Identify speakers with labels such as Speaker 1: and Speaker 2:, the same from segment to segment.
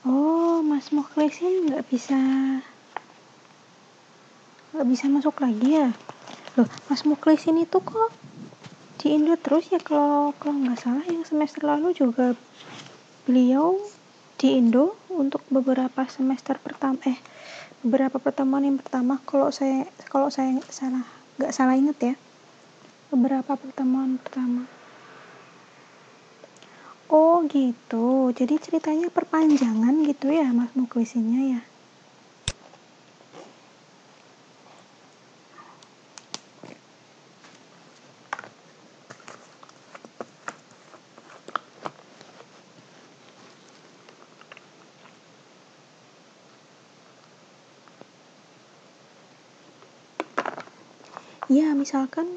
Speaker 1: Oh, Mas Mukhlisin nggak bisa masuk lagi ya? Loh, Mas Mukhlisin itu kok di Indo terus ya? Kalau nggak salah yang semester lalu juga beliau di Indo untuk beberapa semester pertama, beberapa pertemuan yang pertama, kalau saya nggak salah ingat ya, beberapa pertemuan pertama. Oh gitu, jadi ceritanya perpanjangan gitu ya Mas Mukhlisinnya ya? Ya misalkan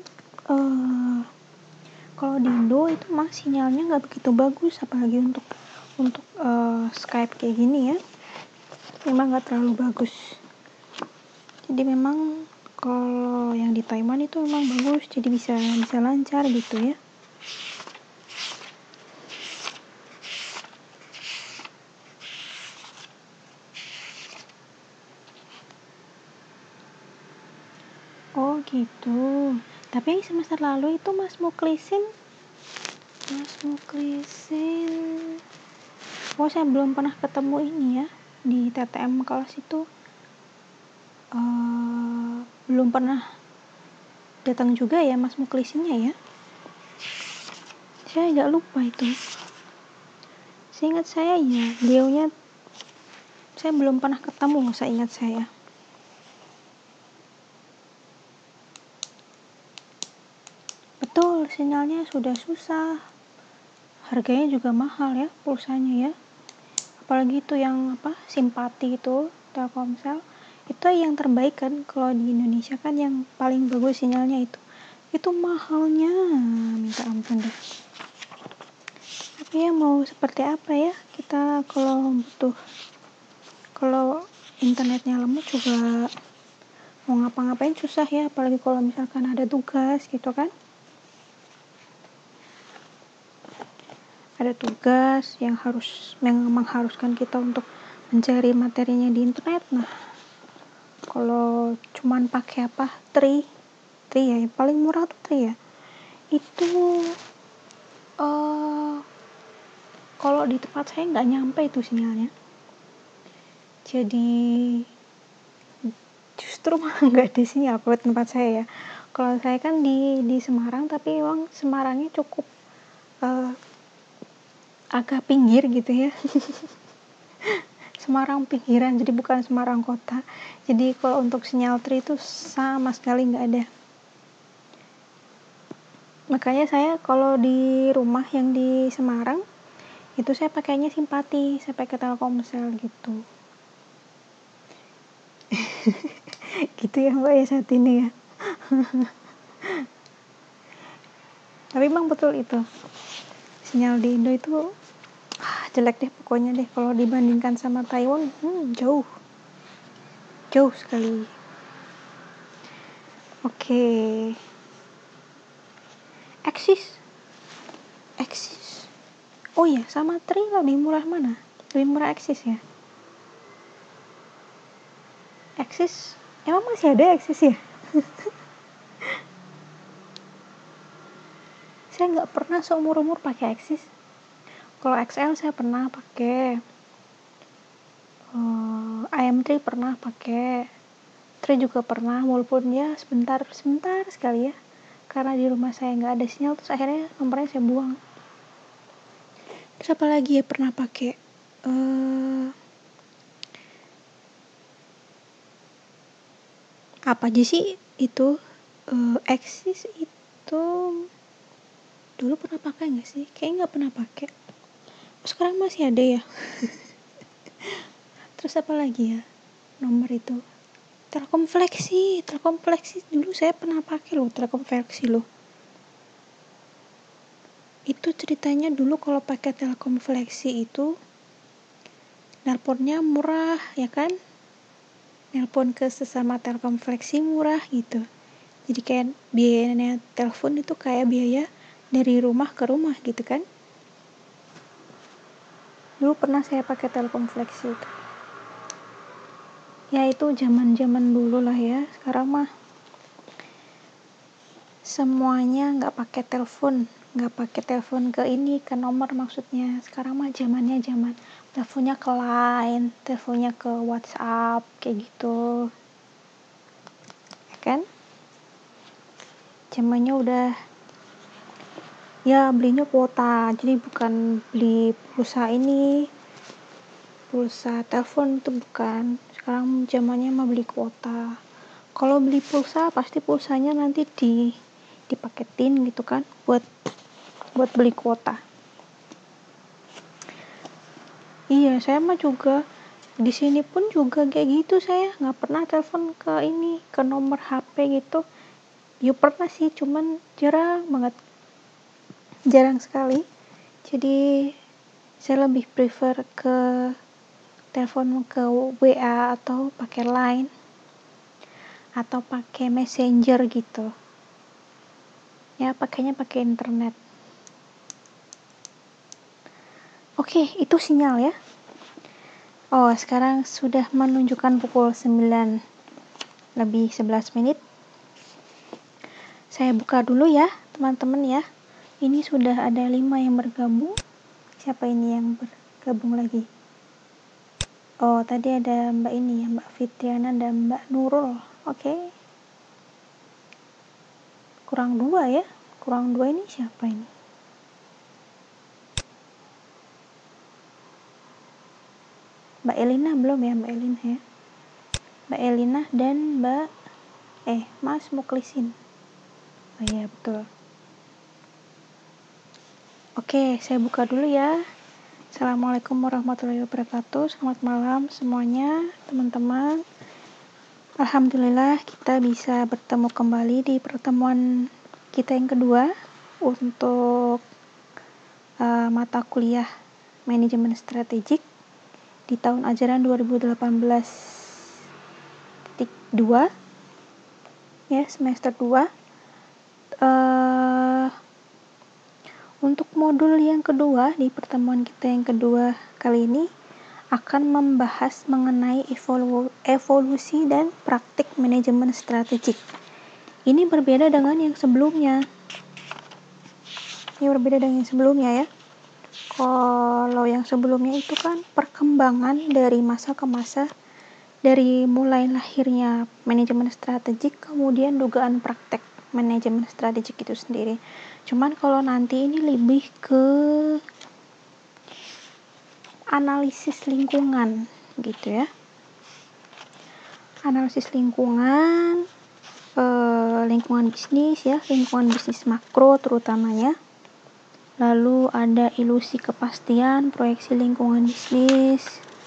Speaker 1: kalau di Indo itu mah sinyalnya nggak begitu bagus, apalagi untuk Skype kayak gini ya, memang nggak terlalu bagus. Jadi memang kalau yang di Taiwan itu memang bagus, jadi bisa lancar gitu ya. Oh gitu. Tapi yang semester lalu itu Mas Mukhlisin, oh saya belum pernah ketemu ini ya di TTM kelas itu. Belum pernah datang juga ya Mas Mukhlisinnya ya. Saya agak lupa itu. Seingat saya ya, beliaunya saya belum pernah ketemu, seingat saya. Betul, sinyalnya sudah susah. Harganya juga mahal ya pulsanya ya. Apalagi itu yang simpati itu, Telkomsel. Itu yang terbaik kan kalau di Indonesia kan yang paling bagus sinyalnya itu. Itu mahalnya minta ampun deh. Tapi ya mau seperti apa ya, kita kalau internetnya lemot juga mau ngapa-ngapain susah ya, apalagi kalau misalkan ada tugas gitu kan. Ada tugas yang mengharuskan kita untuk mencari materinya di internet. Nah, kalau cuman pakai tri ya, yang paling murah tuh tri ya. Itu kalau di tempat saya nggak nyampe itu sinyalnya. Jadi justru malah nggak ada sinyal buat tempat saya ya. Kalau saya kan di Semarang, tapi memang Semarangnya cukup agak pinggir gitu ya. Semarang pinggiran, jadi bukan Semarang kota. Jadi kalau untuk sinyal tri itu sama sekali nggak ada. Makanya saya kalau di rumah yang di Semarang itu saya pakainya simpati, saya pakai Telkomsel gitu. Gitu ya Mbak ya saat ini ya. Tapi memang betul itu, sinyal di Indo itu jelek deh pokoknya deh kalau dibandingkan sama Taiwan. Jauh sekali. Oke. Axis. Oh iya, sama Tri lebih murah mana? Lebih murah Axis ya? Axis, emang masih ada Axis ya? Saya nggak pernah seumur-umur pakai Axis. Kalau XL saya pernah pakai, AM3 pernah pakai, Tri juga pernah, walaupun ya sebentar sekali ya, karena di rumah saya nggak ada sinyal, terus akhirnya nomornya saya buang. Terus apa lagi ya pernah pakai, apa aja sih itu, Axis itu dulu pernah pakai nggak sih? Kayaknya nggak pernah pakai. Sekarang masih ada ya. Terus apa lagi ya nomor itu? Telkom Flexi dulu saya pernah pakai loh, Telkom Flexi loh. Itu ceritanya dulu kalau pakai Telkom Flexi itu nelponnya murah ya kan, nelpon ke sesama Telkom Flexi murah gitu. Jadi kayak biayanya telepon itu kayak biaya dari rumah ke rumah gitu kan. Dulu pernah saya pakai telepon flexi itu. Ya itu zaman dulu lah ya. Sekarang mah semuanya nggak pakai telepon ke ini, ke nomor maksudnya. Sekarang mah zamannya zaman teleponnya ke line, teleponnya ke WhatsApp kayak gitu, ya kan? Zamannya udah ya belinya kuota, jadi bukan beli pulsa telepon itu bukan. Sekarang zamannya mah beli kuota. Kalau beli pulsa pasti pulsanya nanti dipaketin gitu kan, buat beli kuota. Iya, saya mah juga di sini pun juga kayak gitu, saya nggak pernah telepon ke nomor HP gitu. Ya pernah sih, cuman jarang sekali. Jadi saya lebih prefer ke telepon ke WA atau pakai Line atau pakai Messenger gitu. Ya pakainya pakai internet. Oke, itu sinyal ya. Oh, sekarang sudah menunjukkan pukul 9 lebih 11 menit. Saya buka dulu ya, teman-teman ya. Ini sudah ada 5 yang bergabung. Siapa ini yang bergabung lagi? Oh, tadi ada Mbak ini ya, Mbak Fitriana dan Mbak Nurul. Oke. Kurang 2 ya. Kurang 2 ini siapa ini? Mbak Elina belum ya, Mbak Elina ya. Mbak Elina dan Mas Muklisin. Oh iya, betul. Oke, saya buka dulu ya. Assalamualaikum warahmatullahi wabarakatuh. Selamat malam semuanya, teman-teman. Alhamdulillah kita bisa bertemu kembali di pertemuan kita yang kedua untuk mata kuliah manajemen strategik di tahun ajaran 2018-2 ya, semester 2. Untuk modul yang kedua, di pertemuan kita yang kedua kali ini akan membahas mengenai evolusi dan praktik manajemen strategik. Ini berbeda dengan yang sebelumnya. Ya. Kalau yang sebelumnya itu kan perkembangan dari masa ke masa, dari mulai lahirnya manajemen strategik, kemudian dugaan praktek manajemen strategik itu sendiri. Cuman kalau nanti ini lebih ke analisis lingkungan gitu ya. Analisis lingkungan, lingkungan bisnis ya, lingkungan bisnis makro terutamanya. Lalu ada ilusi kepastian, proyeksi lingkungan bisnis.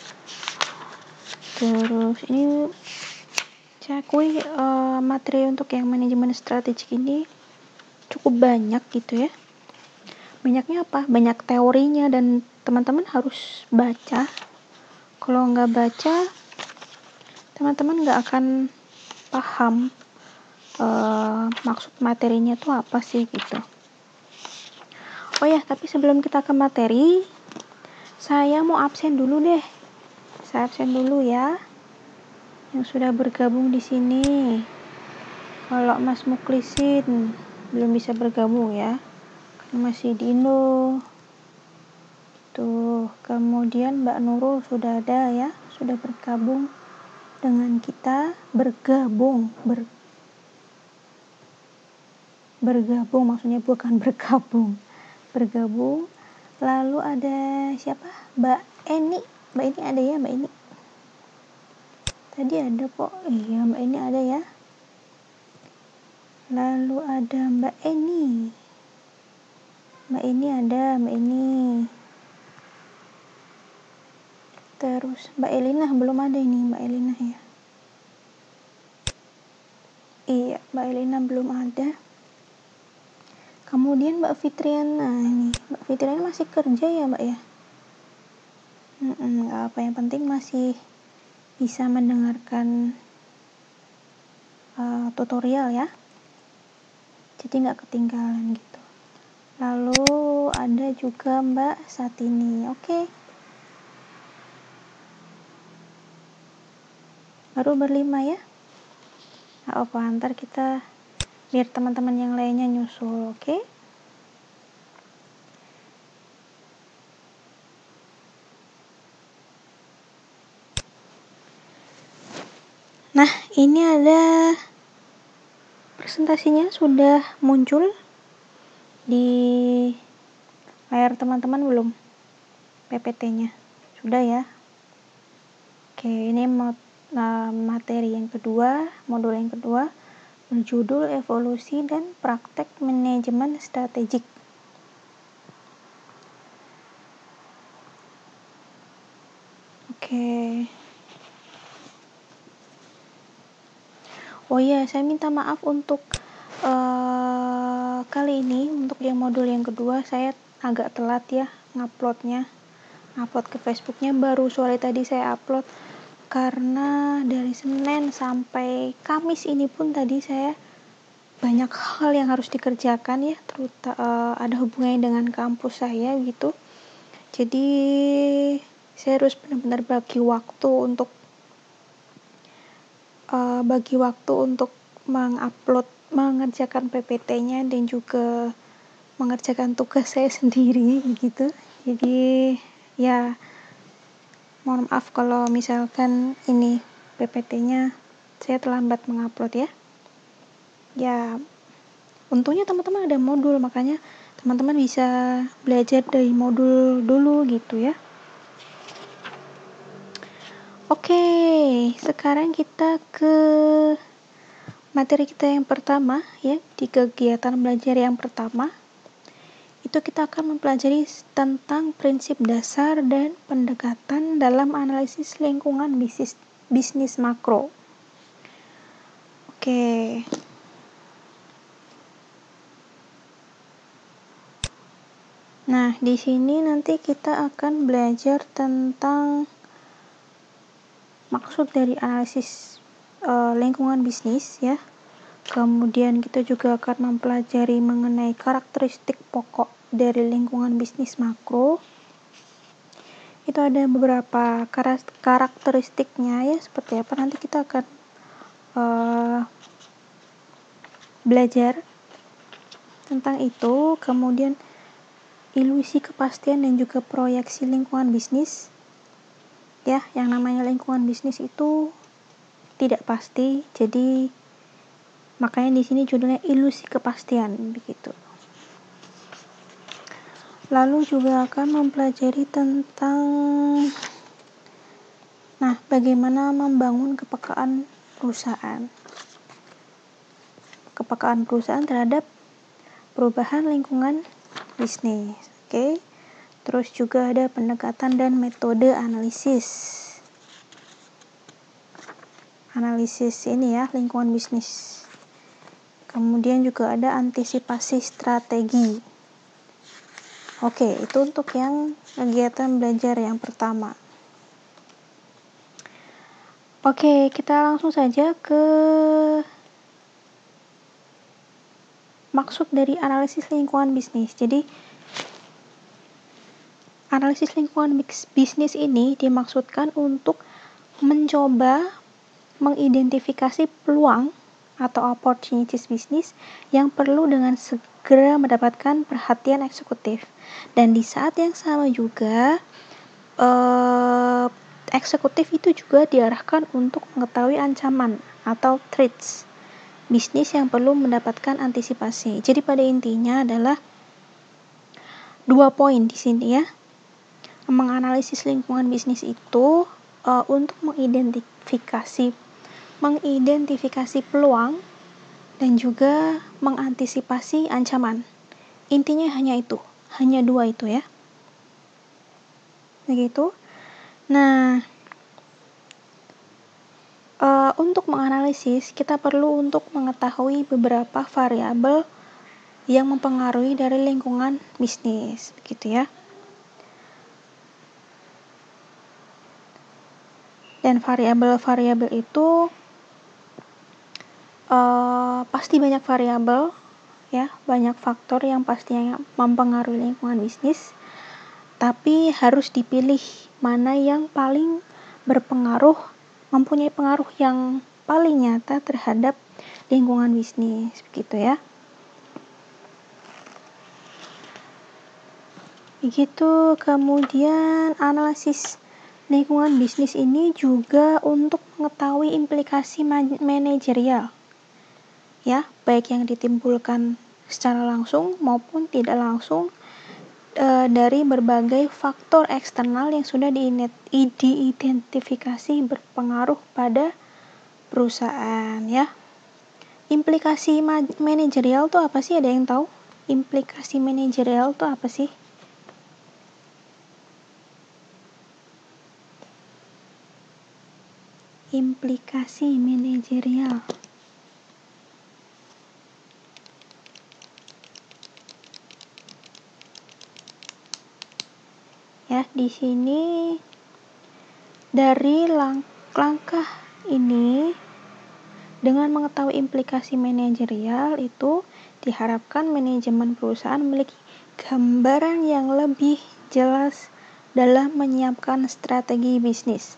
Speaker 1: Terus ini saya akui materi untuk yang manajemen strategik ini cukup banyak gitu ya. Banyaknya apa? Banyak teorinya dan teman-teman harus baca. Kalau nggak baca, teman-teman nggak akan paham maksud materinya tuh apa sih gitu. Oh ya, tapi sebelum kita ke materi, saya mau absen dulu deh. Saya absen dulu ya. Yang sudah bergabung di sini. Kalau Mas Muklisin belum bisa bergabung ya, karena masih di Indo. Tuh, kemudian Mbak Nurul sudah ada ya, sudah bergabung dengan kita, bergabung maksudnya bukan bergabung. Lalu ada siapa? Mbak Eni ada ya, Mbak Eni? Tadi ada kok. Iya, Mbak Eni ada ya. Lalu ada Mbak Eni ada, Mbak Eni. Terus Mbak Elina belum ada ini, Mbak Elina ya. Iya, Mbak Elina belum ada. Kemudian Mbak Fitriana ini. Mbak Fitriana masih kerja ya, Mbak ya? Nggak apa, yang penting masih bisa mendengarkan tutorial ya. Jadi nggak ketinggalan gitu. Lalu ada juga Mbak Satini. Oke. Baru berlima ya. Nah, ntar kita biar teman-teman yang lainnya nyusul, oke? Nah, ini ada presentasinya sudah muncul di layar teman-teman belum? PPT-nya sudah ya. Oke, ini materi yang kedua, modul yang kedua, berjudul evolusi dan praktek manajemen strategik. Oke. Oh iya, saya minta maaf untuk kali ini, untuk yang modul yang kedua saya agak telat ya nguploadnya. Upload ke Facebooknya baru sore tadi saya upload, karena dari Senin sampai Kamis ini pun tadi saya banyak hal yang harus dikerjakan ya, terutama ada hubungannya dengan kampus saya gitu. Jadi saya harus benar-benar bagi waktu untuk mengupload, mengerjakan PPT-nya dan juga mengerjakan tugas saya sendiri gitu. Jadi ya mohon maaf kalau misalkan ini PPT-nya saya terlambat mengupload ya. Ya untungnya teman-teman ada modul, makanya teman-teman bisa belajar dari modul dulu gitu ya. Oke, sekarang kita ke materi kita yang pertama ya. Di kegiatan belajar yang pertama itu kita akan mempelajari tentang prinsip dasar dan pendekatan dalam analisis lingkungan bisnis makro. Oke. Nah, di sini nanti kita akan belajar tentang maksud dari analisis lingkungan bisnis ya. Kemudian kita juga akan mempelajari mengenai karakteristik pokok dari lingkungan bisnis makro. Itu ada beberapa karakteristiknya ya, seperti apa nanti kita akan belajar tentang itu. Kemudian ilusi kepastian dan juga proyeksi lingkungan bisnis. Ya, yang namanya lingkungan bisnis itu tidak pasti, jadi makanya di sini judulnya ilusi kepastian begitu. Lalu juga akan mempelajari tentang bagaimana membangun kepekaan perusahaan terhadap perubahan lingkungan bisnis. Oke. Terus juga ada pendekatan dan metode analisis ini ya, lingkungan bisnis. Kemudian juga ada antisipasi strategi. Oke, itu untuk yang kegiatan belajar yang pertama. Oke, kita langsung saja ke maksud dari analisis lingkungan bisnis. Jadi, analisis lingkungan bisnis ini dimaksudkan untuk mencoba mengidentifikasi peluang atau opportunities bisnis yang perlu dengan segera mendapatkan perhatian eksekutif. Dan di saat yang sama juga eksekutif itu juga diarahkan untuk mengetahui ancaman atau threats bisnis yang perlu mendapatkan antisipasi. Jadi pada intinya adalah 2 poin di sini ya. Menganalisis lingkungan bisnis itu untuk mengidentifikasi peluang dan juga mengantisipasi ancaman. Intinya hanya 2 itu ya. Begitu. Nah, untuk menganalisis kita perlu untuk mengetahui beberapa variabel yang mempengaruhi dari lingkungan bisnis, begitu ya. Dan variabel-variabel itu pasti banyak variabel ya, banyak faktor yang pastinya mempengaruhi lingkungan bisnis, tapi harus dipilih mana yang paling berpengaruh mempunyai pengaruh yang paling nyata terhadap lingkungan bisnis, begitu ya. Begitu, kemudian analisis lingkungan bisnis ini juga untuk mengetahui implikasi manajerial, ya, baik yang ditimbulkan secara langsung maupun tidak langsung dari berbagai faktor eksternal yang sudah diidentifikasi berpengaruh pada perusahaan, ya. Implikasi manajerial itu apa sih? Ada yang tahu? Implikasi manajerial itu apa sih? Implikasi manajerial. Ya, di sini dari langkah ini, dengan mengetahui implikasi manajerial itu diharapkan manajemen perusahaan memiliki gambaran yang lebih jelas dalam menyiapkan strategi bisnis.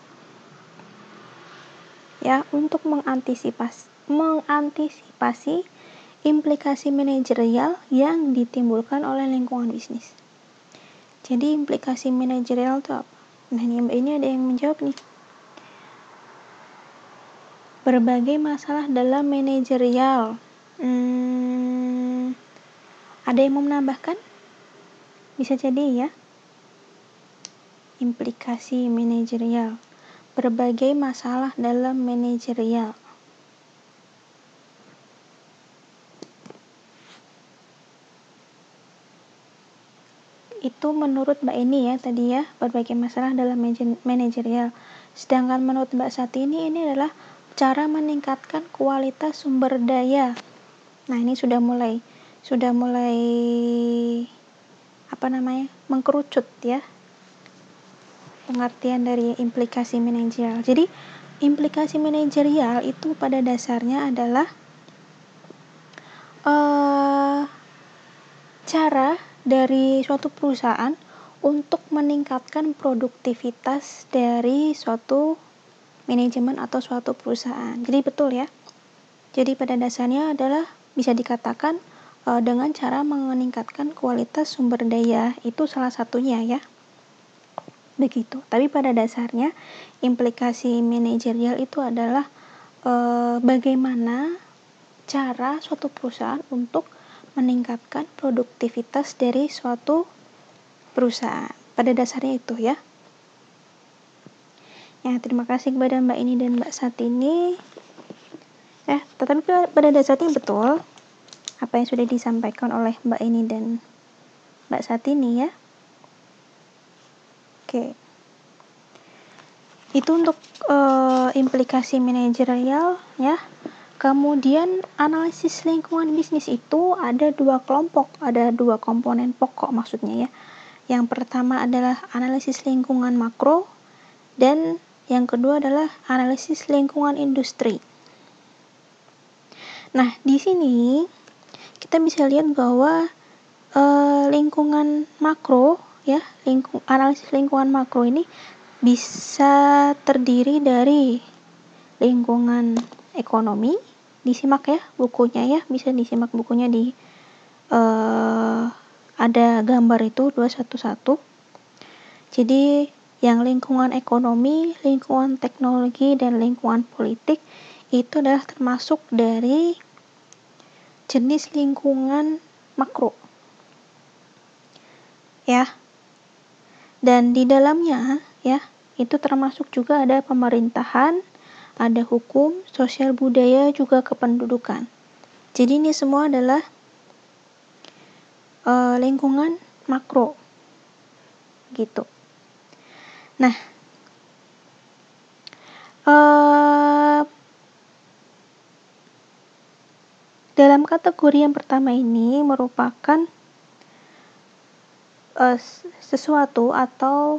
Speaker 1: Ya, untuk mengantisipasi implikasi manajerial yang ditimbulkan oleh lingkungan bisnis. Jadi implikasi manajerial itu apa? Nah, ini ada yang menjawab nih. Berbagai masalah dalam manajerial. Ada yang mau menambahkan? Bisa jadi ya. Implikasi manajerial. Berbagai masalah dalam manajerial. Itu menurut Mbak Eni ya tadi ya, berbagai masalah dalam manajerial. Sedangkan menurut Mbak Sati ini adalah cara meningkatkan kualitas sumber daya. Nah, ini sudah mulai mengkerucut ya pengertian dari implikasi manajerial. Jadi implikasi manajerial itu pada dasarnya adalah cara dari suatu perusahaan untuk meningkatkan produktivitas dari suatu manajemen atau suatu perusahaan. Jadi betul ya. Jadi pada dasarnya adalah bisa dikatakan dengan cara meningkatkan kualitas sumber daya, itu salah satunya ya. Begitu. Tapi pada dasarnya implikasi manajerial itu adalah bagaimana cara suatu perusahaan untuk meningkatkan produktivitas dari suatu perusahaan. Pada dasarnya itu ya. Ya, terima kasih kepada Mbak Ini dan Mbak Satini. Tetapi pada dasarnya betul apa yang sudah disampaikan oleh Mbak Ini dan Mbak Satini ya. Oke. Itu untuk implikasi manajerial ya. Kemudian analisis lingkungan bisnis itu ada dua kelompok, ada dua komponen pokok maksudnya ya. Yang pertama adalah analisis lingkungan makro dan yang kedua adalah analisis lingkungan industri. Nah, di sini kita bisa lihat bahwa lingkungan makro ya, analisis lingkungan makro ini bisa terdiri dari lingkungan ekonomi. Disimak ya bukunya ya, bisa disimak bukunya di ada gambar itu 211. Jadi yang lingkungan ekonomi, lingkungan teknologi, dan lingkungan politik itu adalah termasuk dari jenis lingkungan makro. Ya. Dan di dalamnya ya, itu termasuk juga ada pemerintahan, ada hukum, sosial budaya, juga kependudukan. Jadi ini semua adalah lingkungan makro. Gitu. Nah, dalam kategori yang pertama ini merupakan sesuatu atau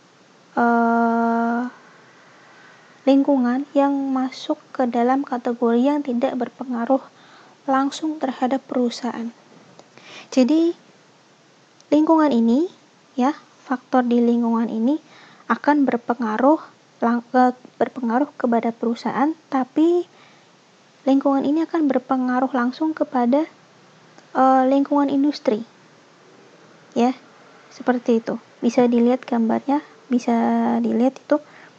Speaker 1: lingkungan yang masuk ke dalam kategori yang tidak berpengaruh langsung terhadap perusahaan. Jadi lingkungan ini ya, faktor di lingkungan ini akan berpengaruh berpengaruh kepada perusahaan, tapi lingkungan ini akan berpengaruh langsung kepada lingkungan industri. Ya, seperti itu. Bisa dilihat gambarnya, bisa dilihat itu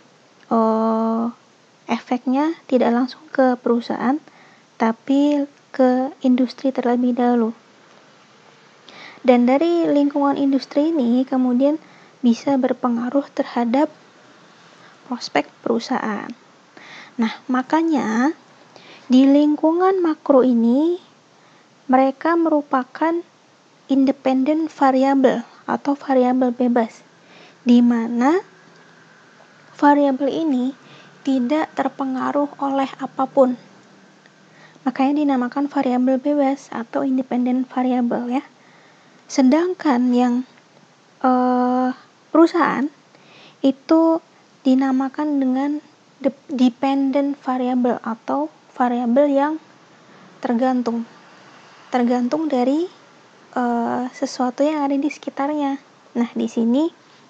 Speaker 1: efeknya tidak langsung ke perusahaan, tapi ke industri terlebih dahulu. Dan dari lingkungan industri ini kemudian bisa berpengaruh terhadap prospek perusahaan. Nah, makanya di lingkungan makro ini mereka merupakan independent variable atau variabel bebas, di mana variabel ini tidak terpengaruh oleh apapun. Makanya dinamakan variabel bebas atau independent variable ya. Sedangkan yang perusahaan itu dinamakan dengan dependent variable atau variabel yang tergantung dari sesuatu yang ada di sekitarnya. Nah, di sini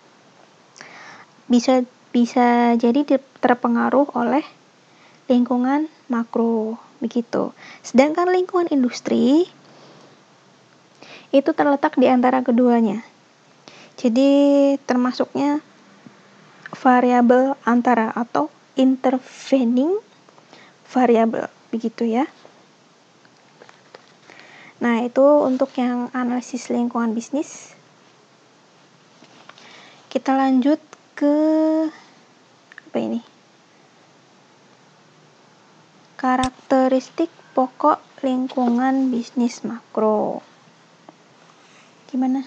Speaker 1: bisa jadi terpengaruh oleh lingkungan makro begitu. Sedangkan lingkungan industri itu terletak di antara keduanya. Jadi termasuknya variabel antara atau intervening variabel begitu ya. Nah, itu untuk yang analisis lingkungan bisnis. Kita lanjut ke apa ini? Karakteristik pokok lingkungan bisnis makro. Gimana?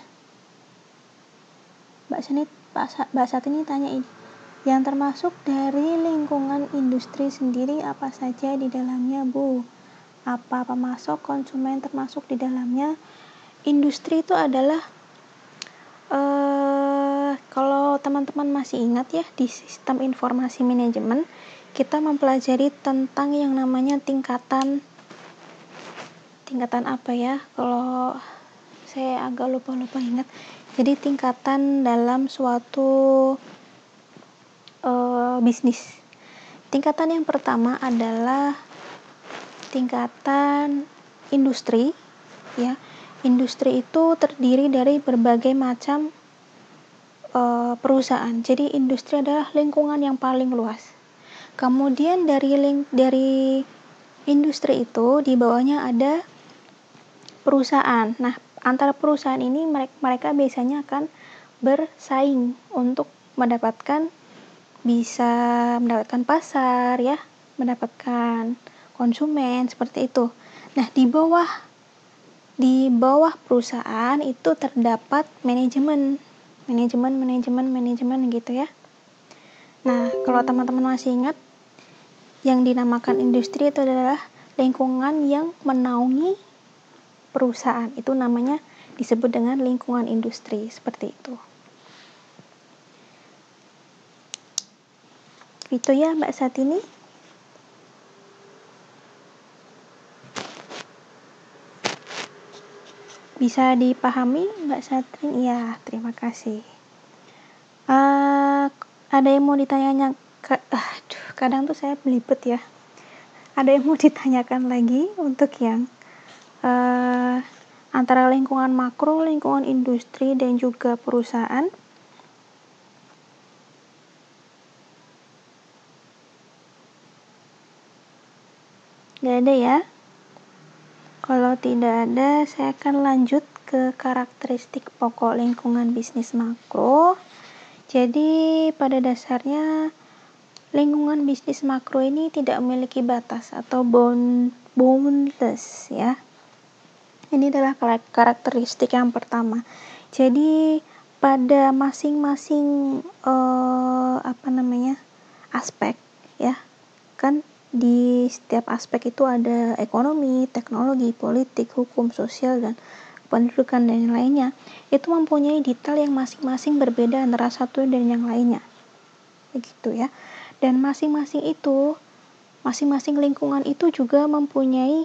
Speaker 1: Mbak Satini tanya ini. Yang termasuk dari lingkungan industri sendiri apa saja di dalamnya, Bu? Apa pemasok, konsumen termasuk di dalamnya? Industri itu adalah kalau teman-teman masih ingat ya, di sistem informasi manajemen kita mempelajari tentang yang namanya tingkatan apa ya, kalau saya agak lupa ingat. Jadi tingkatan dalam suatu bisnis. Tingkatan yang pertama adalah tingkatan industri ya. Industri itu terdiri dari berbagai macam perusahaan. Jadi industri adalah lingkungan yang paling luas. Kemudian dari industri itu di bawahnya ada perusahaan. Nah, antara perusahaan ini mereka biasanya akan bersaing untuk bisa mendapatkan pasar ya, mendapatkan konsumen seperti itu. Nah, di bawah perusahaan itu terdapat manajemen gitu ya. Nah, kalau teman-teman masih ingat, yang dinamakan industri itu adalah lingkungan yang menaungi perusahaan. Itu namanya disebut dengan lingkungan industri, seperti itu. Itu ya Mbak Satini. Bisa dipahami Mbak Satini? Ya, terima kasih. Ada yang mau ditanya? Kadang tuh saya belibet ya. Ada yang mau ditanyakan lagi untuk yang antara lingkungan makro, lingkungan industri, dan juga perusahaan? Gak ada ya? Kalau tidak ada, saya akan lanjut ke karakteristik pokok lingkungan bisnis makro. Jadi pada dasarnya lingkungan bisnis makro ini tidak memiliki batas atau boundless ya. Ini adalah karakteristik yang pertama. Jadi pada masing-masing aspek ya, kan di setiap aspek itu ada ekonomi, teknologi, politik, hukum, sosial, dan pendidikan dan yang lainnya. Itu mempunyai detail yang masing-masing berbeda antara satu dan yang lainnya. Begitu ya. Dan masing-masing lingkungan itu juga mempunyai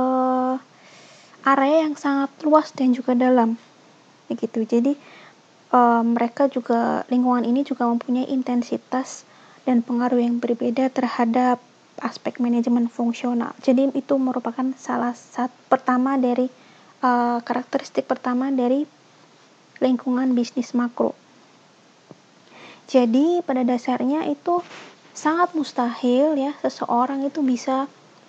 Speaker 1: area yang sangat luas dan juga dalam. Begitu. Jadi mereka juga, lingkungan ini juga mempunyai intensitas dan pengaruh yang berbeda terhadap aspek manajemen fungsional. Jadi itu merupakan salah satu karakteristik pertama dari lingkungan bisnis makro. Jadi pada dasarnya itu sangat mustahil ya seseorang itu bisa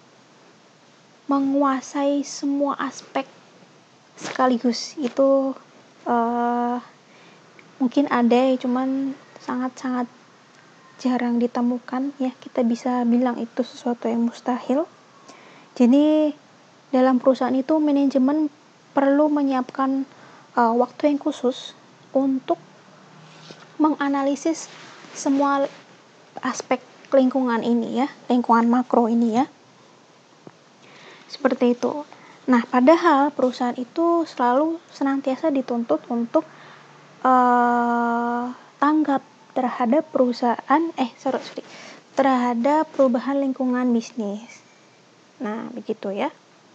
Speaker 1: menguasai semua aspek sekaligus. Itu mungkin ada ya, cuman sangat-sangat jarang ditemukan ya, kita bisa bilang itu sesuatu yang mustahil. Jadi dalam perusahaan itu manajemen perlu menyiapkan waktu yang khusus untuk menganalisis semua aspek lingkungan ini ya, lingkungan makro ini ya, seperti itu. Nah, padahal perusahaan itu selalu senantiasa dituntut untuk tanggap terhadap terhadap perubahan lingkungan bisnis. Nah, begitu ya.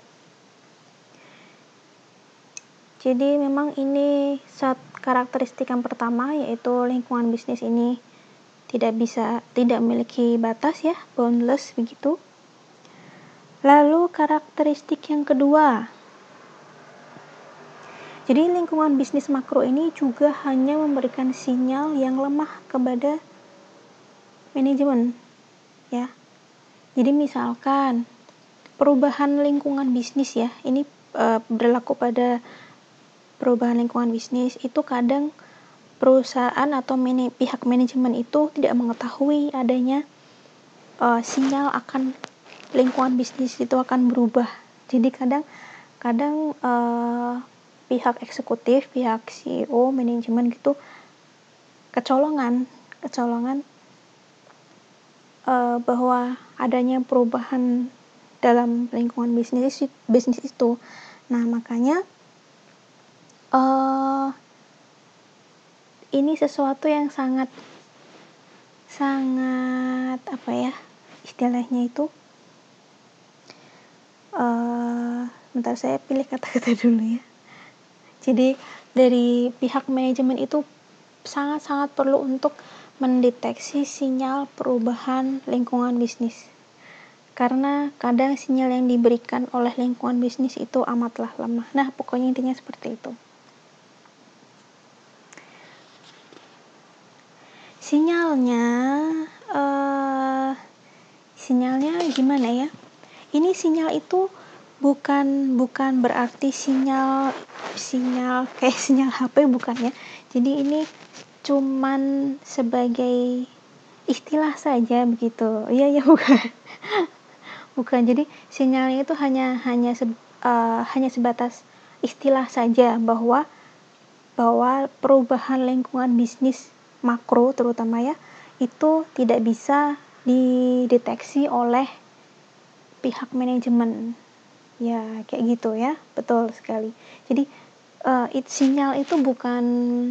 Speaker 1: Jadi memang ini karakteristik yang pertama, yaitu lingkungan bisnis ini tidak memiliki batas ya, boundless begitu. Lalu karakteristik yang kedua, jadi lingkungan bisnis makro ini juga hanya memberikan sinyal yang lemah kepada manajemen ya. Jadi misalkan perubahan lingkungan bisnis ya, ini berlaku pada perubahan lingkungan bisnis, itu kadang perusahaan atau pihak manajemen itu tidak mengetahui adanya sinyal akan lingkungan bisnis itu akan berubah. Jadi kadang pihak eksekutif, pihak CEO, manajemen gitu kecolongan bahwa adanya perubahan dalam lingkungan bisnis itu. Nah, makanya ini sesuatu yang sangat apa ya istilahnya itu, bentar saya pilih kata-kata dulu ya. Jadi dari pihak manajemen itu sangat-sangat perlu untuk mendeteksi sinyal perubahan lingkungan bisnis. Karena kadang sinyal yang diberikan oleh lingkungan bisnis itu amatlah lemah. Nah, pokoknya intinya seperti itu. Sinyalnya gimana ya? Ini sinyal itu bukan berarti sinyal kayak sinyal HP, bukan ya. Jadi ini cuman sebagai istilah saja begitu. Iya bukan. Bukan. Jadi sinyalnya itu hanya sebatas istilah saja bahwa perubahan lingkungan bisnis makro terutama ya, itu tidak bisa dideteksi oleh pihak manajemen. Ya, kayak gitu ya. Betul sekali. Jadi sinyal itu bukan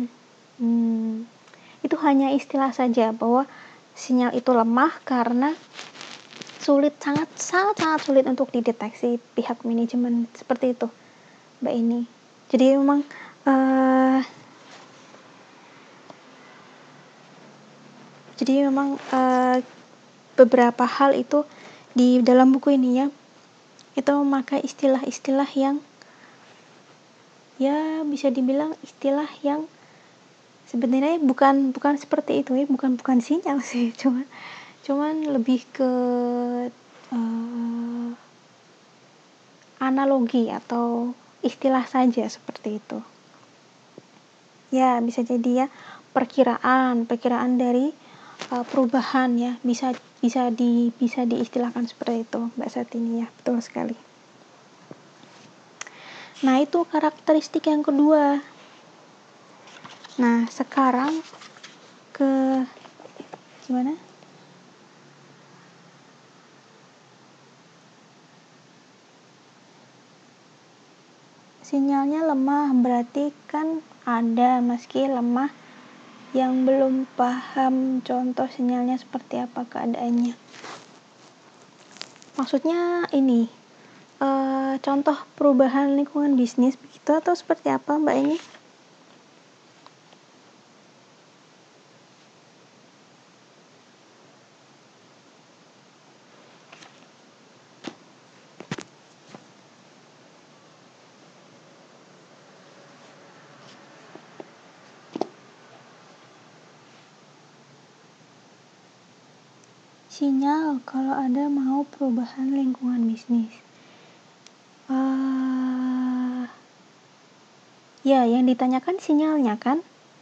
Speaker 1: itu hanya istilah saja bahwa sinyal itu lemah karena sangat sulit untuk dideteksi pihak manajemen, seperti itu Mbak ini. Jadi memang beberapa hal itu di dalam buku ini ya, itu memakai istilah-istilah yang ya bisa dibilang istilah yang sebenarnya bukan seperti itu ya, bukan sinyal sih, cuman lebih ke analogi atau istilah saja seperti itu. Ya, bisa jadi ya perkiraan dari perubahan ya, bisa diistilahkan seperti itu Mbak Satini ya, betul sekali. Nah, itu karakteristik yang kedua. Nah, sekarang ke gimana? Sinyalnya lemah, berarti kan ada meski lemah yang belum paham contoh sinyalnya seperti apa keadaannya. Maksudnya ini contoh perubahan lingkungan bisnis begitu atau seperti apa Mbak ini? Sinyal kalau ada mau perubahan lingkungan bisnis. Ya, yang ditanyakan sinyalnya kan?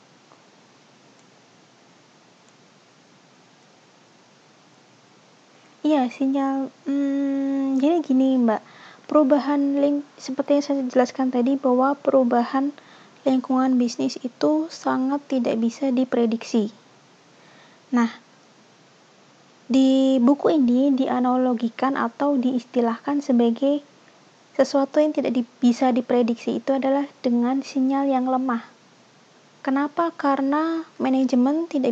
Speaker 1: Iya, sinyal. Jadi gini, Mbak. Perubahan seperti yang saya jelaskan tadi, bahwa perubahan lingkungan bisnis itu sangat tidak bisa diprediksi. Nah, di buku ini dianalogikan atau diistilahkan sebagai sesuatu yang tidak bisa diprediksi itu adalah dengan sinyal yang lemah. Kenapa? Karena manajemen tidak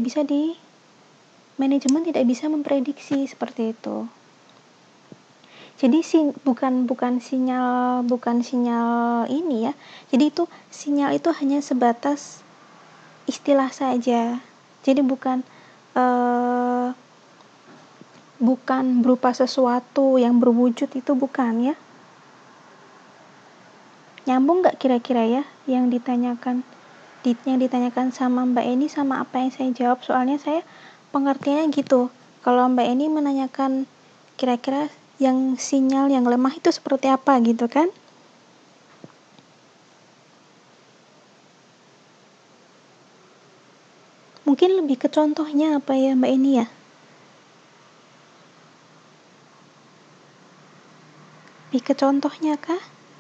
Speaker 1: memprediksi seperti itu. Jadi bukan sinyal ini ya. Jadi itu sinyal itu hanya sebatas istilah saja. Jadi bukan berupa sesuatu yang berwujud, itu bukan ya. Nyambung nggak kira-kira ya yang ditanyakan sama Mbak Eni sama apa yang saya jawab? Soalnya saya pengertiannya gitu. Kalau Mbak Eni menanyakan kira-kira yang sinyal yang lemah itu seperti apa gitu kan? Mungkin lebih ke contohnya apa ya Mbak Eni ya? Lebih ke contohnya kah?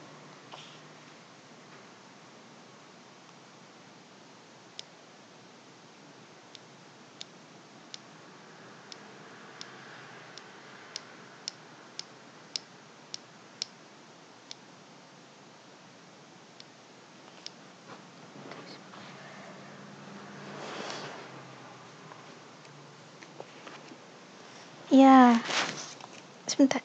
Speaker 1: Ya, sebentar.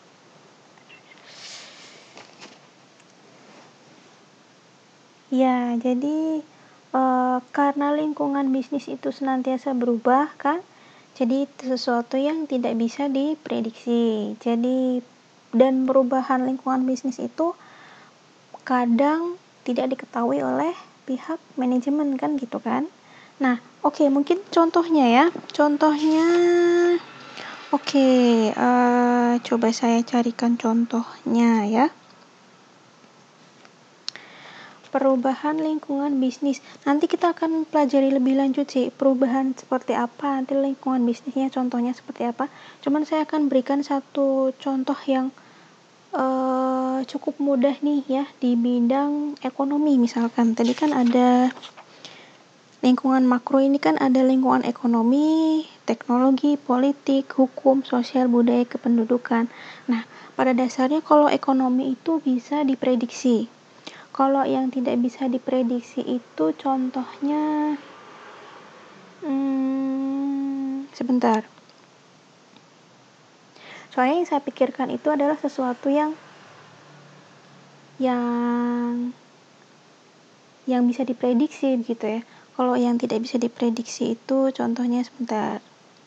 Speaker 1: Ya, jadi karena lingkungan bisnis itu senantiasa berubah kan, jadi sesuatu yang tidak bisa diprediksi. Jadi dan perubahan lingkungan bisnis itu kadang tidak diketahui oleh pihak manajemen kan gitu kan. Nah, oke, mungkin contohnya ya. Contohnya coba saya carikan contohnya ya. Perubahan lingkungan bisnis. Nanti kita akan pelajari lebih lanjut sih perubahan seperti apa, nanti lingkungan bisnisnya contohnya seperti apa. Cuman saya akan berikan satu contoh yang cukup mudah nih ya di bidang ekonomi. Misalkan tadi kan ada lingkungan makro, ini kan ada lingkungan ekonomi, teknologi, politik, hukum, sosial, budaya, kependudukan. Nah, pada dasarnya kalau ekonomi itu bisa diprediksi. Kalau yang tidak bisa diprediksi itu contohnya sebentar. Soalnya yang saya pikirkan itu adalah sesuatu yang bisa diprediksi gitu ya. Kalau yang tidak bisa diprediksi itu contohnya sebentar.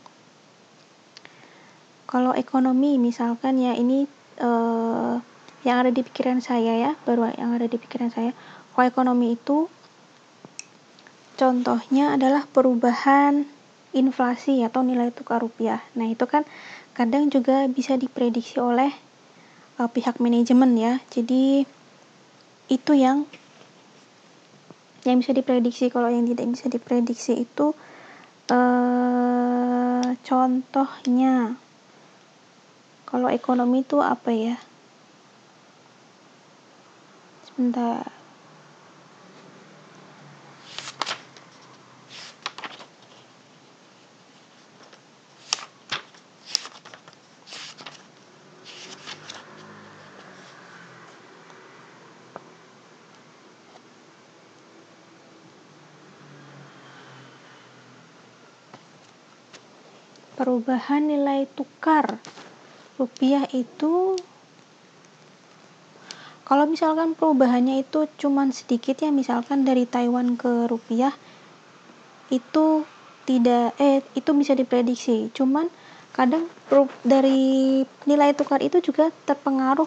Speaker 1: Kalau ekonomi misalkan ya ini yang ada di pikiran saya ya, baru yang ada di pikiran saya. Kalau ekonomi itu contohnya adalah perubahan inflasi atau nilai tukar rupiah. Nah, itu kan kadang juga bisa diprediksi oleh pihak manajemen ya. Jadi itu yang bisa diprediksi. Kalau yang tidak bisa diprediksi itu contohnya kalau ekonomi itu apa ya? Sebentar. Perubahan nilai tukar rupiah itu, kalau misalkan perubahannya itu cuman sedikit ya, misalkan dari Taiwan ke rupiah, itu itu bisa diprediksi. Cuman kadang dari nilai tukar itu juga terpengaruh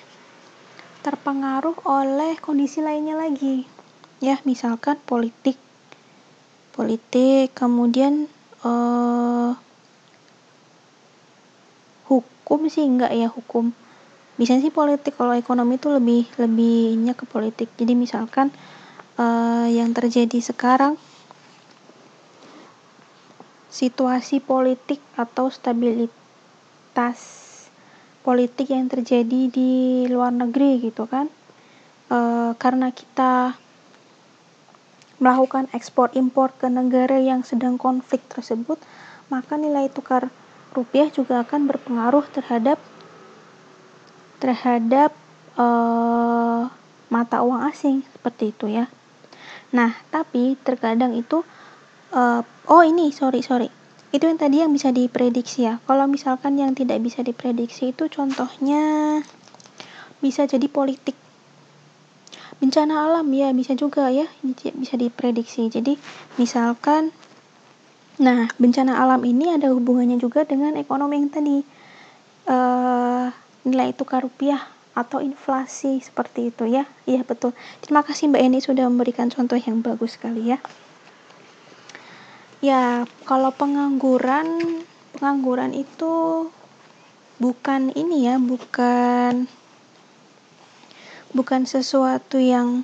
Speaker 1: oleh kondisi lainnya lagi. Ya, misalkan politik, kemudian hukum sih enggak ya, hukum. Bisa sih politik, kalau ekonomi itu lebihnya ke politik. Jadi misalkan yang terjadi sekarang, situasi politik atau stabilitas politik yang terjadi di luar negeri gitu kan. Karena kita melakukan ekspor impor ke negara yang sedang konflik tersebut, maka nilai tukar rupiah juga akan berpengaruh terhadap mata uang asing, seperti itu ya. Nah, tapi terkadang itu sorry. Itu yang tadi yang bisa diprediksi ya. Kalau misalkan yang tidak bisa diprediksi itu contohnya bisa jadi politik. Bencana alam ya bisa juga ya, bisa diprediksi. Jadi misalkan, nah bencana alam ini ada hubungannya juga dengan ekonomi yang tadi, nilai tukar rupiah atau inflasi, seperti itu ya. Iya betul. Terima kasih Mbak Eni sudah memberikan contoh yang bagus sekali ya. Ya, kalau pengangguran itu bukan ini ya, bukan sesuatu yang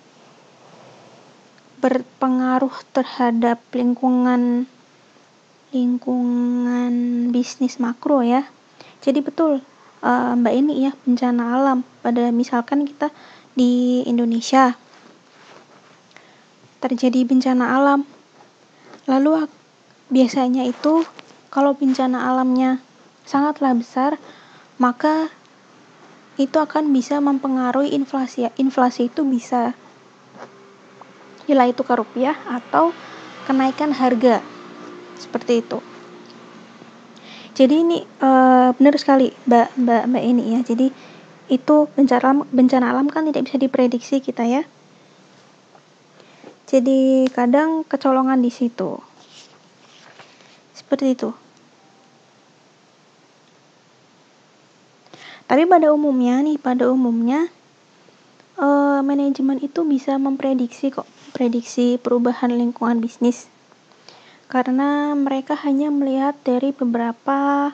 Speaker 1: berpengaruh terhadap lingkungan bisnis makro ya. Jadi betul Mbak ini ya, bencana alam pada misalkan kita di Indonesia terjadi bencana alam, lalu biasanya itu kalau bencana alamnya sangatlah besar, maka itu akan bisa mempengaruhi inflasi. Inflasi itu bisa nilai tukar rupiah atau kenaikan harga, seperti itu. Jadi ini benar sekali Mbak ini ya. Jadi itu bencana alam kan tidak bisa diprediksi kita ya. Jadi kadang kecolongan di situ. Seperti itu. Tapi pada umumnya manajemen itu bisa memprediksi prediksi perubahan lingkungan bisnis. Karena mereka hanya melihat dari beberapa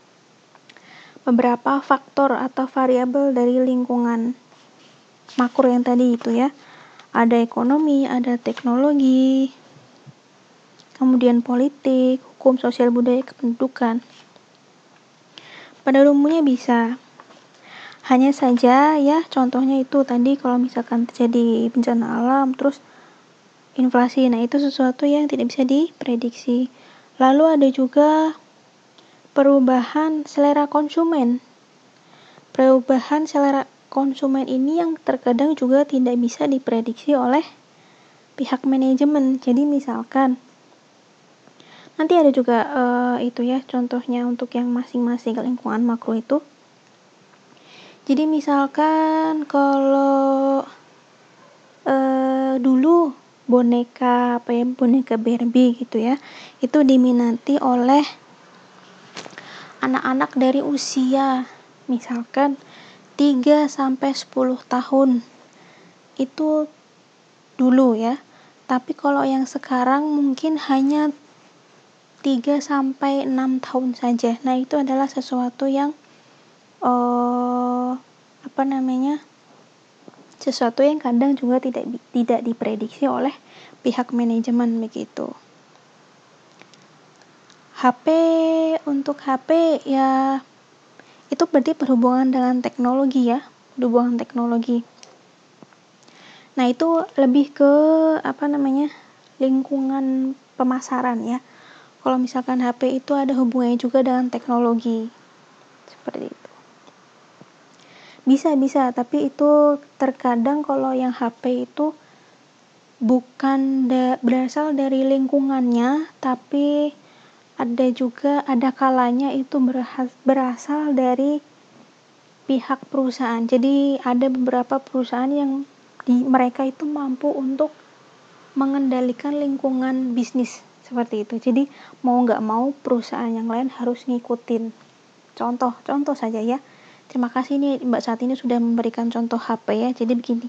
Speaker 1: faktor atau variabel dari lingkungan makro yang tadi itu ya. Ada ekonomi, ada teknologi, kemudian politik, hukum, sosial, budaya, kependudukan. Pada umumnya bisa. Hanya saja ya, contohnya itu tadi kalau misalkan terjadi bencana alam terus inflasi, nah itu sesuatu yang tidak bisa diprediksi. Lalu ada juga perubahan selera konsumen. Perubahan selera konsumen ini yang terkadang juga tidak bisa diprediksi oleh pihak manajemen. Jadi misalkan nanti ada juga itu ya contohnya untuk yang masing-masing lingkungan makro itu. Jadi misalkan kalau dulu boneka Barbie gitu ya, itu diminati oleh anak-anak dari usia misalkan 3 sampai 10 tahun. Itu dulu ya. Tapi kalau yang sekarang mungkin hanya 3 sampai 6 tahun saja. Nah, itu adalah sesuatu yang sesuatu yang kadang juga tidak diprediksi oleh pihak manajemen begitu. Untuk HP ya itu berarti berhubungan dengan teknologi ya, Nah, itu lebih ke lingkungan pemasaran ya. Kalau misalkan HP itu ada hubungannya juga dengan teknologi. Seperti itu. Bisa, tapi itu terkadang kalau yang HP itu bukan berasal dari lingkungannya, tapi ada kalanya itu berasal dari pihak perusahaan. Jadi ada beberapa perusahaan yang mereka itu mampu untuk mengendalikan lingkungan bisnis seperti itu. Jadi mau nggak mau perusahaan yang lain harus ngikutin. Contoh saja ya. Terima kasih nih Mbak saat ini sudah memberikan contoh HP ya. Jadi begini.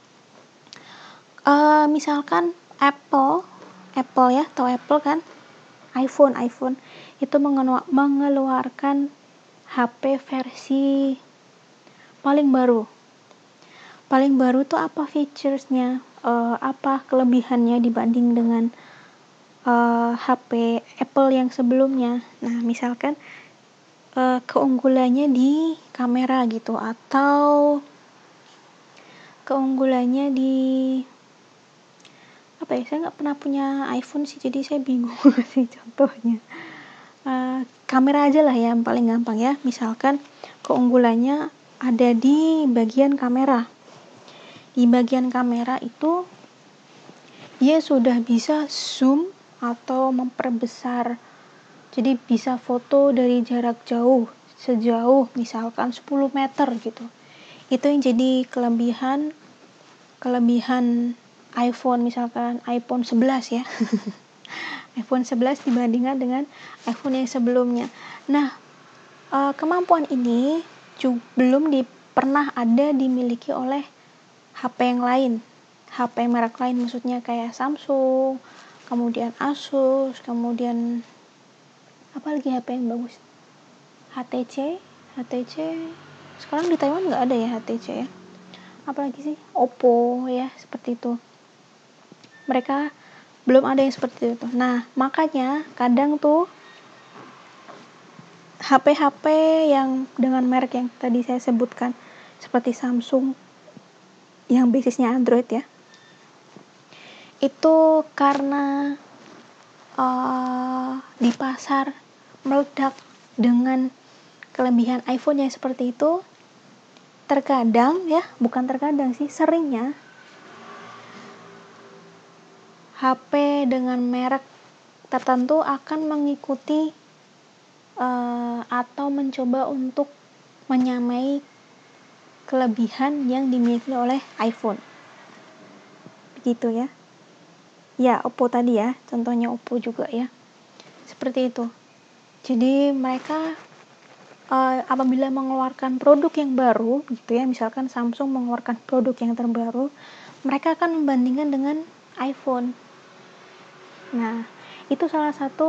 Speaker 1: Misalkan Apple ya, tahu Apple kan? iPhone itu mengeluarkan HP versi paling baru. Paling baru tuh apa featuresnya, apa kelebihannya dibanding dengan HP Apple yang sebelumnya. Nah, misalkan keunggulannya di kamera gitu, atau keunggulannya di apa ya, saya nggak pernah punya iPhone sih, jadi saya bingung sih contohnya. Kamera aja lah ya, yang paling gampang ya. Misalkan keunggulannya ada di bagian kamera. Di bagian kamera itu dia sudah bisa zoom atau memperbesar, jadi bisa foto dari jarak jauh, sejauh misalkan 10 meter gitu. Itu yang jadi kelebihan iPhone, misalkan iPhone 11 ya. iPhone 11 dibandingkan dengan iPhone yang sebelumnya. Nah, kemampuan ini belum pernah ada dimiliki oleh HP yang lain. HP merek lain maksudnya, kayak Samsung, kemudian Asus, kemudian apa lagi HP yang bagus? HTC sekarang di Taiwan nggak ada ya HTC ya. Apalagi sih, Oppo ya, seperti itu. Mereka belum ada yang seperti itu. Nah, makanya kadang tuh HP-HP yang dengan merek yang tadi saya sebutkan, seperti Samsung yang basisnya Android ya, itu karena di pasar meledak dengan kelebihan iPhone yang seperti itu, terkadang ya, bukan terkadang sih, seringnya HP dengan merek tertentu akan mengikuti atau mencoba untuk menyamai kelebihan yang dimiliki oleh iPhone. Begitu ya. Ya, Oppo tadi ya, contohnya Oppo juga ya. Seperti itu. Jadi mereka apabila mengeluarkan produk yang baru gitu ya, misalkan Samsung mengeluarkan produk yang terbaru, mereka akan membandingkan dengan iPhone. Nah, itu salah satu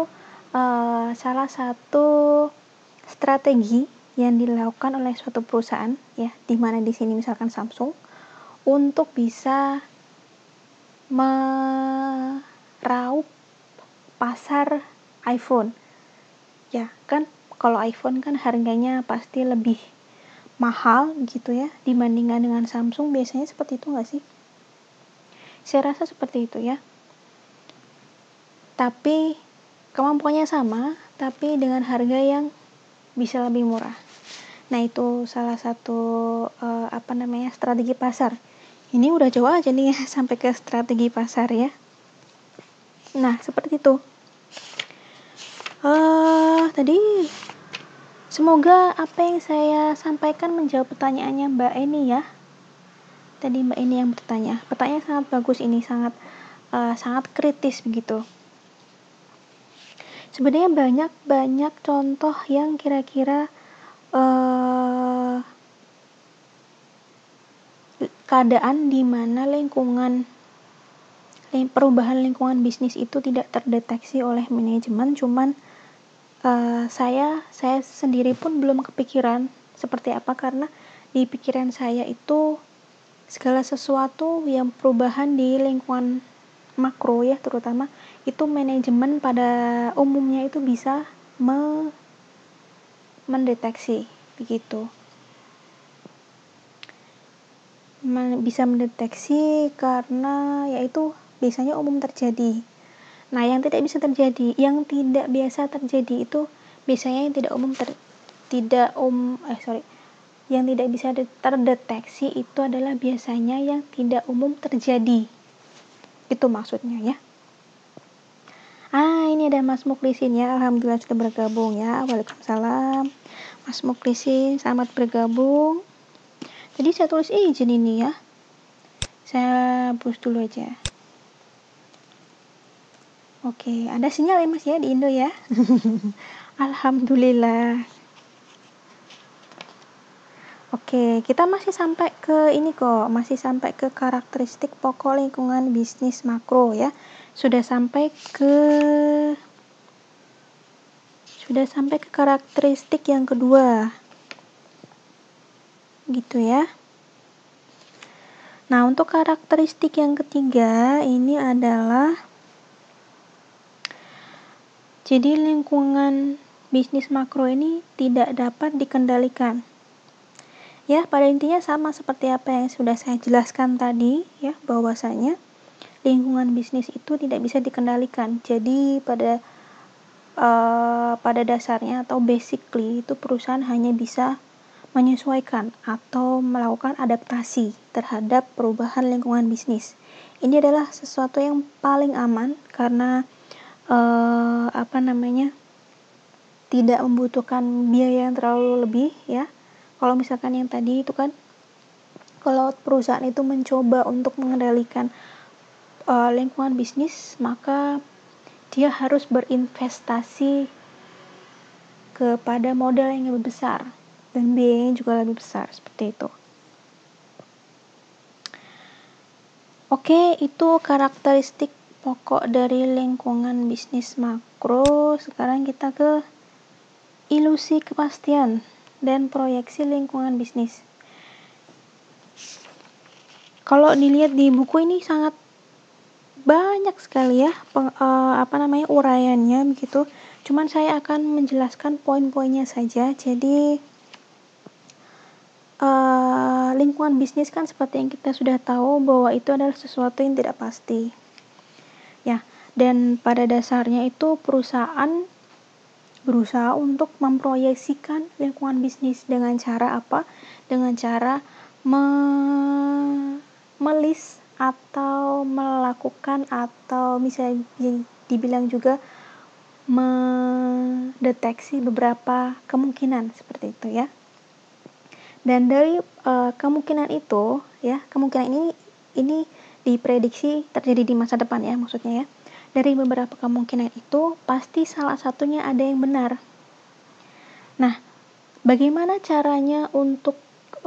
Speaker 1: strategi yang dilakukan oleh suatu perusahaan ya, di mana di sini misalkan Samsung, untuk bisa meraup pasar iPhone. Ya, kan kalau iPhone kan harganya pasti lebih mahal gitu ya dibandingkan dengan Samsung, biasanya seperti itu nggak sih? Saya rasa seperti itu ya. Tapi kemampuannya sama, tapi dengan harga yang bisa lebih murah. Nah, itu salah satu strategi pasar. Ini udah jauh aja nih sampai ke strategi pasar ya. Nah, seperti itu. Tadi semoga apa yang saya sampaikan menjawab pertanyaannya Mbak Eni ya. Tadi Mbak Eni yang bertanya. Pertanyaan sangat bagus ini, sangat kritis begitu. Sebenarnya banyak contoh yang kira-kira keadaan di mana perubahan lingkungan bisnis itu tidak terdeteksi oleh manajemen, cuman saya sendiri pun belum kepikiran seperti apa, karena di pikiran saya itu segala sesuatu yang perubahan di lingkungan makro ya, terutama itu manajemen pada umumnya itu bisa mendeteksi begitu, bisa mendeteksi karena yaitu biasanya umum terjadi. Nah, yang tidak biasa terjadi itu biasanya yang yang tidak bisa terdeteksi itu adalah biasanya yang tidak umum terjadi. Itu maksudnya ya. Ini ada Mas Muklisin ya, alhamdulillah sudah bergabung ya. Waalaikumsalam Mas Muklisin, selamat bergabung. Jadi saya tulis izin ini ya, saya push dulu aja. Oke, ada sinyal ya Mas ya di Indo ya. Alhamdulillah. Oke, kita masih sampai ke ini kok, masih sampai ke karakteristik pokok lingkungan bisnis makro ya. Sudah sampai ke sudah sampai ke karakteristik yang kedua. Gitu ya. Nah, untuk karakteristik yang ketiga ini adalah jadi lingkungan bisnis makro ini tidak dapat dikendalikan. Ya, pada intinya sama seperti apa yang sudah saya jelaskan tadi, ya, bahwasanya lingkungan bisnis itu tidak bisa dikendalikan. Jadi pada dasarnya atau basically itu perusahaan hanya bisa menyesuaikan atau melakukan adaptasi terhadap perubahan lingkungan bisnis. Ini adalah sesuatu yang paling aman karena tidak membutuhkan biaya yang terlalu lebih, ya. Kalau misalkan yang tadi itu kan, kalau perusahaan itu mencoba untuk mengendalikan lingkungan bisnis, maka dia harus berinvestasi kepada modal yang lebih besar dan biayanya juga lebih besar, seperti itu. Oke, itu karakteristik pokok dari lingkungan bisnis makro. Sekarang kita ke ilusi kepastian dan proyeksi lingkungan bisnis. Kalau dilihat di buku ini sangat banyak sekali ya uraiannya begitu. Cuman saya akan menjelaskan poin-poinnya saja. Jadi lingkungan bisnis kan seperti yang kita sudah tahu bahwa itu adalah sesuatu yang tidak pasti. Ya, dan pada dasarnya itu perusahaan berusaha untuk memproyeksikan lingkungan bisnis dengan cara apa? Dengan cara melis atau melakukan atau bisa dibilang juga mendeteksi beberapa kemungkinan seperti itu ya. Dan dari kemungkinan itu ya, kemungkinan ini diprediksi terjadi di masa depan ya maksudnya ya. Dari beberapa kemungkinan itu pasti salah satunya ada yang benar. Nah, bagaimana caranya untuk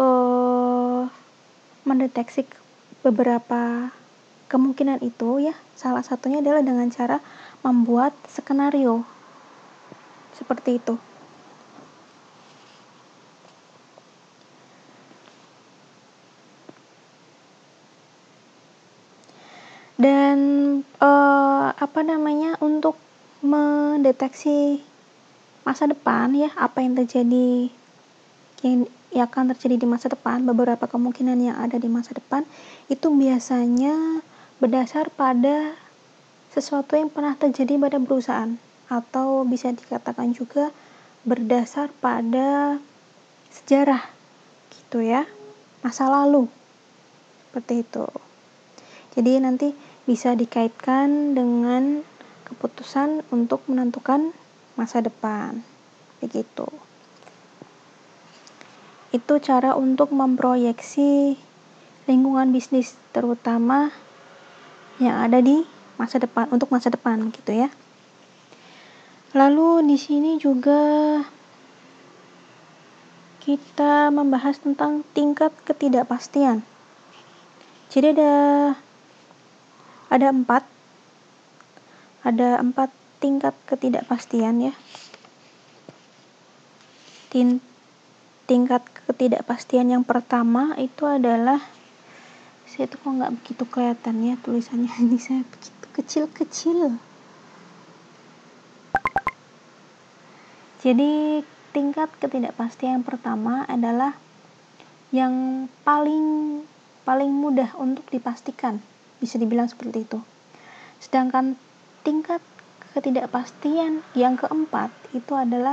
Speaker 1: mendeteksi beberapa kemungkinan itu ya? Salah satunya adalah dengan cara membuat skenario. Seperti itu. Dan untuk mendeteksi masa depan ya, apa yang akan terjadi di masa depan, beberapa kemungkinan yang ada di masa depan itu biasanya berdasar pada sesuatu yang pernah terjadi pada perusahaan, atau bisa dikatakan juga berdasar pada sejarah gitu ya, masa lalu seperti itu. Jadi nanti bisa dikaitkan dengan keputusan untuk menentukan masa depan begitu. Itu cara untuk memproyeksi lingkungan bisnis, terutama yang ada di masa depan, untuk masa depan gitu ya. Lalu di sini juga kita membahas tentang tingkat ketidakpastian. Jadi ada empat tingkat ketidakpastian ya. Tingkat ketidakpastian yang pertama itu adalah, saya tuh kok nggak begitu kelihatan ya tulisannya, ini saya begitu kecil-kecil. Jadi tingkat ketidakpastian yang pertama adalah yang paling mudah untuk dipastikan, bisa dibilang seperti itu. Sedangkan tingkat ketidakpastian yang keempat itu adalah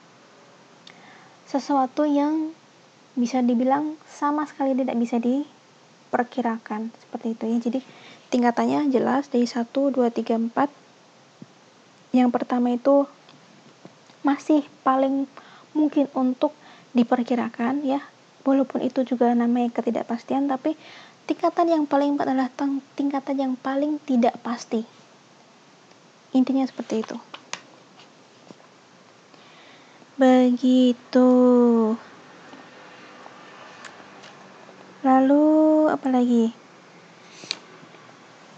Speaker 1: sesuatu yang bisa dibilang sama sekali tidak bisa diperkirakan, seperti itu ya. Jadi tingkatannya jelas dari 1, 2, 3, 4. Yang pertama itu masih paling mungkin untuk diperkirakan ya, walaupun itu juga namanya ketidakpastian, tapi tingkatan yang paling empat adalah tingkatan yang paling tidak pasti. Intinya seperti itu. Begitu. Lalu apa lagi?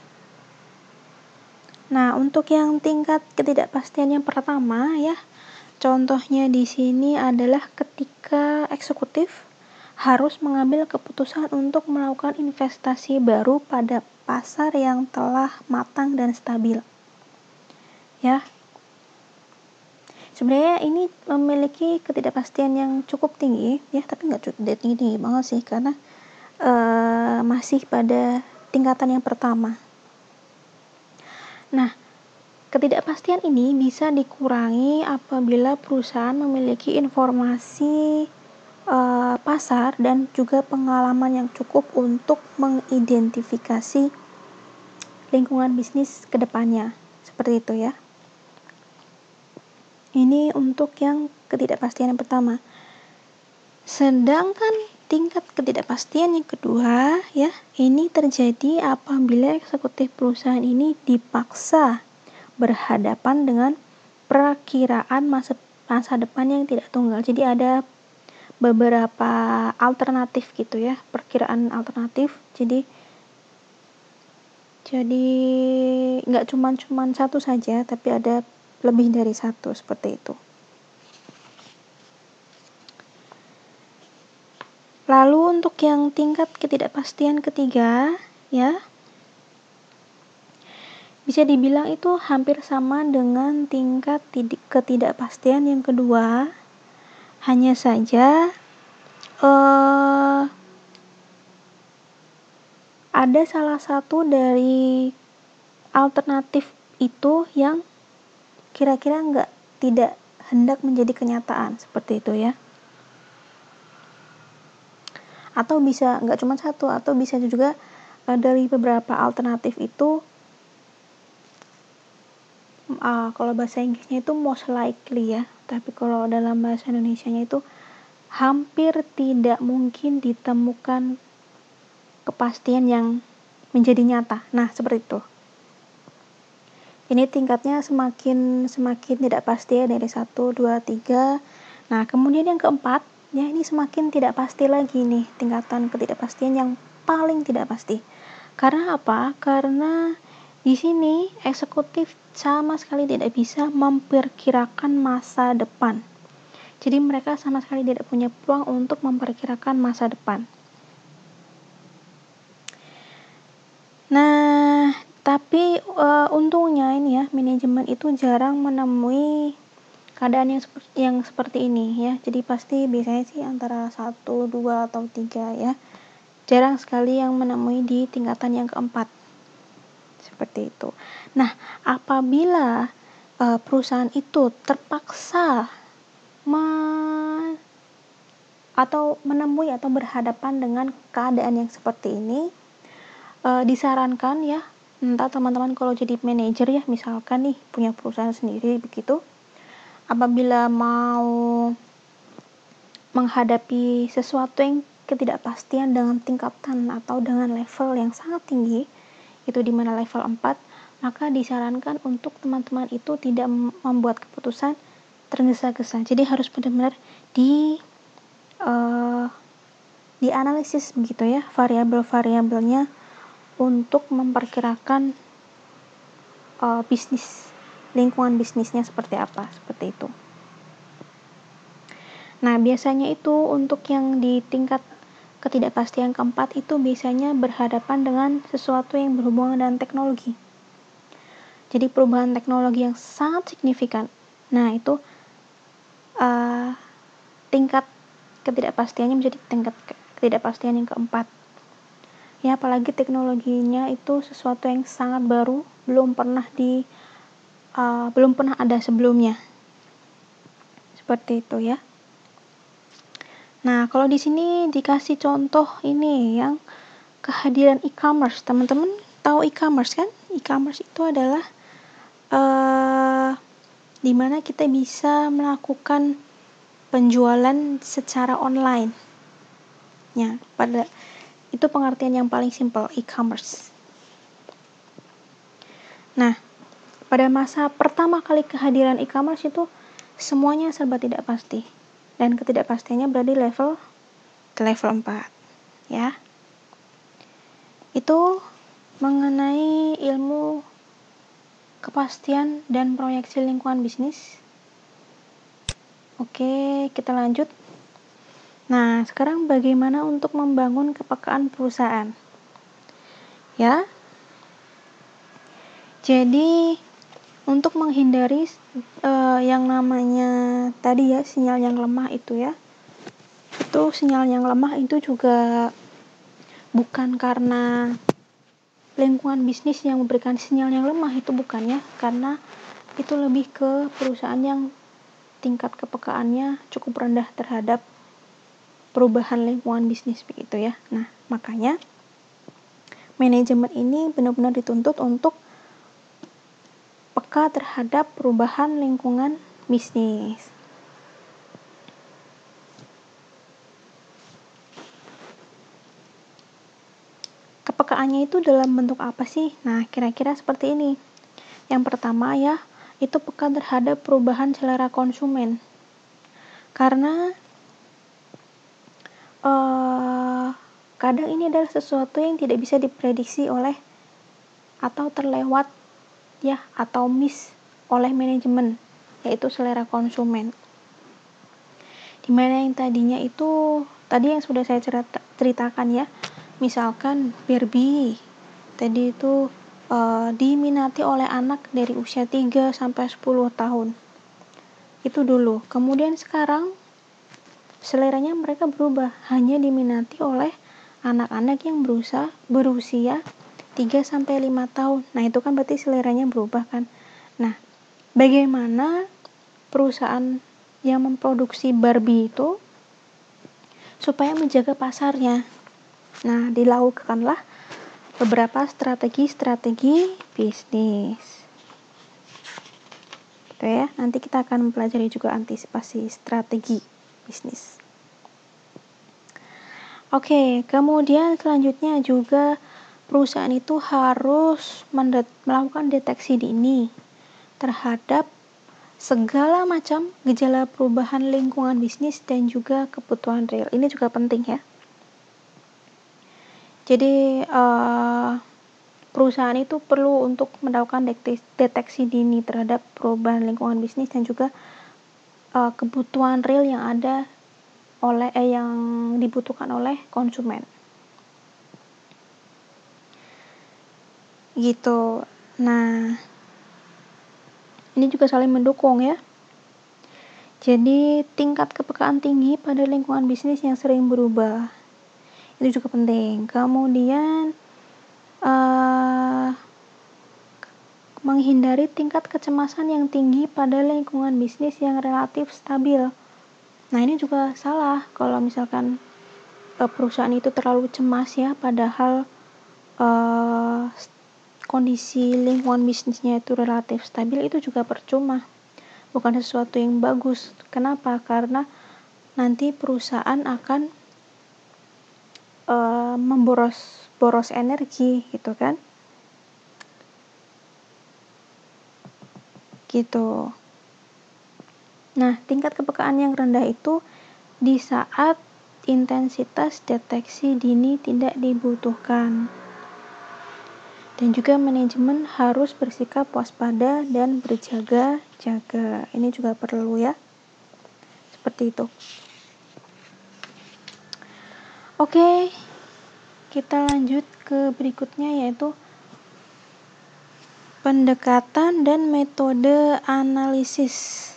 Speaker 1: Nah, untuk yang tingkat ketidakpastian yang pertama ya, Contohnya di sini adalah ketika eksekutif harus mengambil keputusan untuk melakukan investasi baru pada pasar yang telah matang dan stabil. Ya. Sebenarnya ini memiliki ketidakpastian yang cukup tinggi, ya, tapi nggak tinggi banget sih, karena masih pada tingkatan yang pertama. Nah, ketidakpastian ini bisa dikurangi apabila perusahaan memiliki informasi pasar dan juga pengalaman yang cukup untuk mengidentifikasi lingkungan bisnis ke depannya. Seperti itu ya. Ini untuk yang ketidakpastian yang pertama. Sedangkan tingkat ketidakpastian yang kedua, ya, ini terjadi apabila eksekutif perusahaan ini dipaksa berhadapan dengan perkiraan masa depan yang tidak tunggal. Jadi ada beberapa alternatif gitu ya, perkiraan alternatif. Jadi nggak cuma satu saja, tapi ada lebih dari satu, seperti itu. Lalu untuk yang tingkat ketidakpastian ketiga, ya, bisa dibilang itu hampir sama dengan tingkat ketidakpastian yang kedua. Hanya saja ada salah satu dari alternatif itu yang kira-kira tidak hendak menjadi kenyataan, seperti itu ya. Atau bisa nggak cuma satu, atau bisa juga dari beberapa alternatif itu, kalau bahasa Inggrisnya itu most likely ya, tapi kalau dalam bahasa Indonesianya itu hampir tidak mungkin ditemukan kepastian yang menjadi nyata. Nah, seperti itu. Ini tingkatnya semakin tidak pasti ya, dari 1, 2, 3. Nah, kemudian yang keempat, ya, ini semakin tidak pasti lagi nih, tingkatan ketidakpastian yang paling tidak pasti. Karena apa? Karena di sini eksekutif sama sekali tidak bisa memperkirakan masa depan. Jadi mereka sama sekali tidak punya peluang untuk memperkirakan masa depan. Nah, tapi untungnya ini ya, manajemen itu jarang menemui keadaan yang seperti ini ya. Jadi pasti biasanya sih antara 1, 2, atau 3 ya. Jarang sekali yang menemui di tingkatan yang keempat. Seperti itu. Nah, apabila perusahaan itu terpaksa atau menemui atau berhadapan dengan keadaan yang seperti ini, disarankan ya, entah teman-teman kalau jadi manajer ya, misalkan nih punya perusahaan sendiri begitu, apabila mau menghadapi sesuatu yang ketidakpastian dengan tingkatan atau dengan level yang sangat tinggi, itu dimana level 4, maka disarankan untuk teman-teman itu tidak membuat keputusan tergesa-gesa. Jadi harus benar-benar dianalisis begitu ya, variabel-variabelnya untuk memperkirakan lingkungan bisnisnya seperti apa, seperti itu. Nah, biasanya itu untuk yang di tingkat ketidakpastian keempat itu biasanya berhadapan dengan sesuatu yang berhubungan dengan teknologi. Jadi perubahan teknologi yang sangat signifikan. Nah, itu tingkat ketidakpastiannya menjadi tingkat ketidakpastian yang keempat. Ya, apalagi teknologinya itu sesuatu yang sangat baru, belum pernah ada sebelumnya. Seperti itu ya. Nah, kalau di sini dikasih contoh ini yang kehadiran e-commerce. Teman-teman tahu e-commerce kan? E-commerce itu adalah di mana kita bisa melakukan penjualan secara online. Ya, itu pengertian yang paling simpel, e-commerce. Nah, pada masa pertama kali kehadiran e-commerce itu semuanya serba tidak pasti. Dan ketidakpastiannya berada di level 4, ya. Itu mengenai ilmu kepastian dan proyeksi lingkungan bisnis. Oke, kita lanjut. Nah, sekarang bagaimana untuk membangun kepekaan perusahaan? Ya, jadi untuk menghindari yang namanya tadi ya, sinyal yang lemah itu ya. Itu sinyal yang lemah itu juga bukan karena lingkungan bisnis yang memberikan sinyal yang lemah, itu bukan ya, karena itu lebih ke perusahaan yang tingkat kepekaannya cukup rendah terhadap perubahan lingkungan bisnis begitu ya. Nah, makanya manajemen ini benar-benar dituntut untuk peka terhadap perubahan lingkungan bisnis. Kepekaannya itu dalam bentuk apa sih? Nah, kira-kira seperti ini. Yang pertama ya, itu peka terhadap perubahan selera konsumen. Karena kadang ini adalah sesuatu yang tidak bisa diprediksi oleh atau terlewat ya, atau miss oleh manajemen, yaitu selera konsumen. Dimana yang tadinya itu tadi yang sudah saya ceritakan ya, misalkan Barbie tadi itu diminati oleh anak dari usia 3 sampai 10 tahun. Itu dulu. Kemudian sekarang seleranya mereka berubah, hanya diminati oleh anak-anak yang berusia 3 sampai 5 tahun. Nah, itu kan berarti seleranya berubah kan. Nah, bagaimana perusahaan yang memproduksi Barbie itu supaya menjaga pasarnya? Nah, dilakukanlah beberapa strategi bisnis. Gitu ya. Nanti kita akan mempelajari juga antisipasi strategi bisnis. Oke, kemudian selanjutnya juga perusahaan itu harus melakukan deteksi dini terhadap segala macam gejala perubahan lingkungan bisnis dan juga kebutuhan real. Ini juga penting ya. Jadi perusahaan itu perlu untuk melakukan deteksi dini terhadap perubahan lingkungan bisnis dan juga kebutuhan real yang ada yang dibutuhkan oleh konsumen. Gitu. Nah, ini juga saling mendukung ya. Jadi tingkat kepekaan tinggi pada lingkungan bisnis yang sering berubah itu juga penting. Kemudian menghindari tingkat kecemasan yang tinggi pada lingkungan bisnis yang relatif stabil. Nah, ini juga salah kalau misalkan perusahaan itu terlalu cemas ya, padahal kondisi lingkungan bisnisnya itu relatif stabil, itu juga percuma. Bukan sesuatu yang bagus. Kenapa? Karena nanti perusahaan akan memboros energi gitu kan. Gitu. Nah, tingkat kepekaan yang rendah itu di saat intensitas deteksi dini tidak dibutuhkan. Dan juga manajemen harus bersikap waspada dan berjaga-jaga. Ini juga perlu ya. Seperti itu. Oke, kita lanjut ke berikutnya yaitu pendekatan dan metode analisis.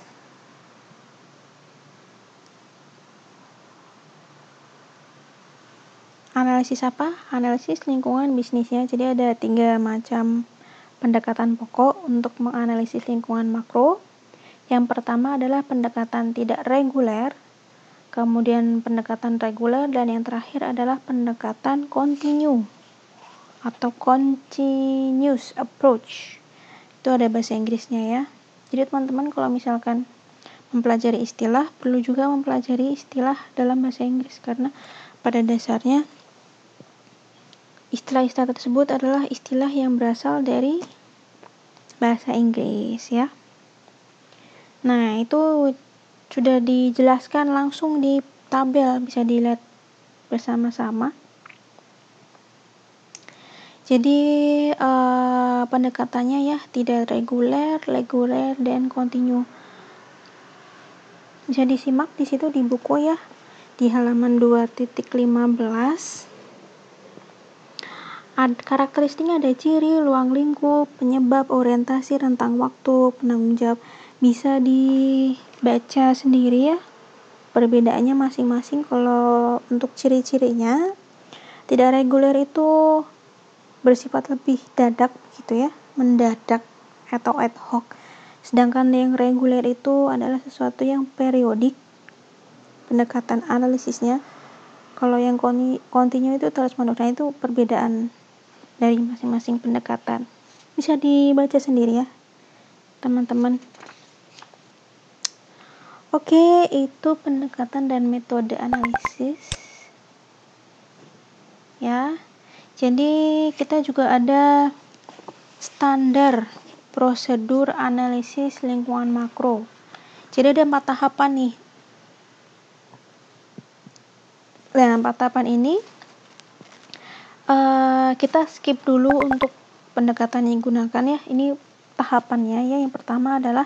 Speaker 1: Analisis apa? Analisis lingkungan bisnisnya. Jadi ada 3 macam pendekatan pokok untuk menganalisis lingkungan makro. Yang pertama adalah pendekatan tidak reguler, kemudian pendekatan reguler, dan yang terakhir adalah pendekatan continue atau continuous approach. Itu ada bahasa Inggrisnya ya. Jadi teman-teman kalau misalkan mempelajari istilah, perlu juga mempelajari istilah dalam bahasa Inggris, karena pada dasarnya istilah-istilah tersebut adalah istilah yang berasal dari bahasa Inggris ya. Nah, itu sudah dijelaskan langsung di tabel, bisa dilihat bersama-sama. Jadi pendekatannya ya tidak reguler, dan continue. Bisa disimak di situ di buku ya, di halaman 2.15. Karakteristiknya ada ciri, ruang lingkup, penyebab, orientasi, rentang waktu, penanggung jawab. Bisa dibaca sendiri ya, perbedaannya masing-masing. Kalau untuk ciri-cirinya, tidak reguler itu bersifat lebih dadak gitu ya, mendadak atau ad hoc. Sedangkan yang reguler itu adalah sesuatu yang periodik pendekatan analisisnya. Kalau yang kontinu itu terus-menerus. Nah, itu perbedaan dari masing-masing pendekatan. Bisa dibaca sendiri ya, teman-teman. Oke, itu pendekatan dan metode analisis. Ya. Jadi kita juga ada standar prosedur analisis lingkungan makro. Jadi ada 4 tahapan nih. Nah, 4 tahapan ini kita skip dulu untuk pendekatan yang digunakan ya. Ini tahapannya ya. Yang pertama adalah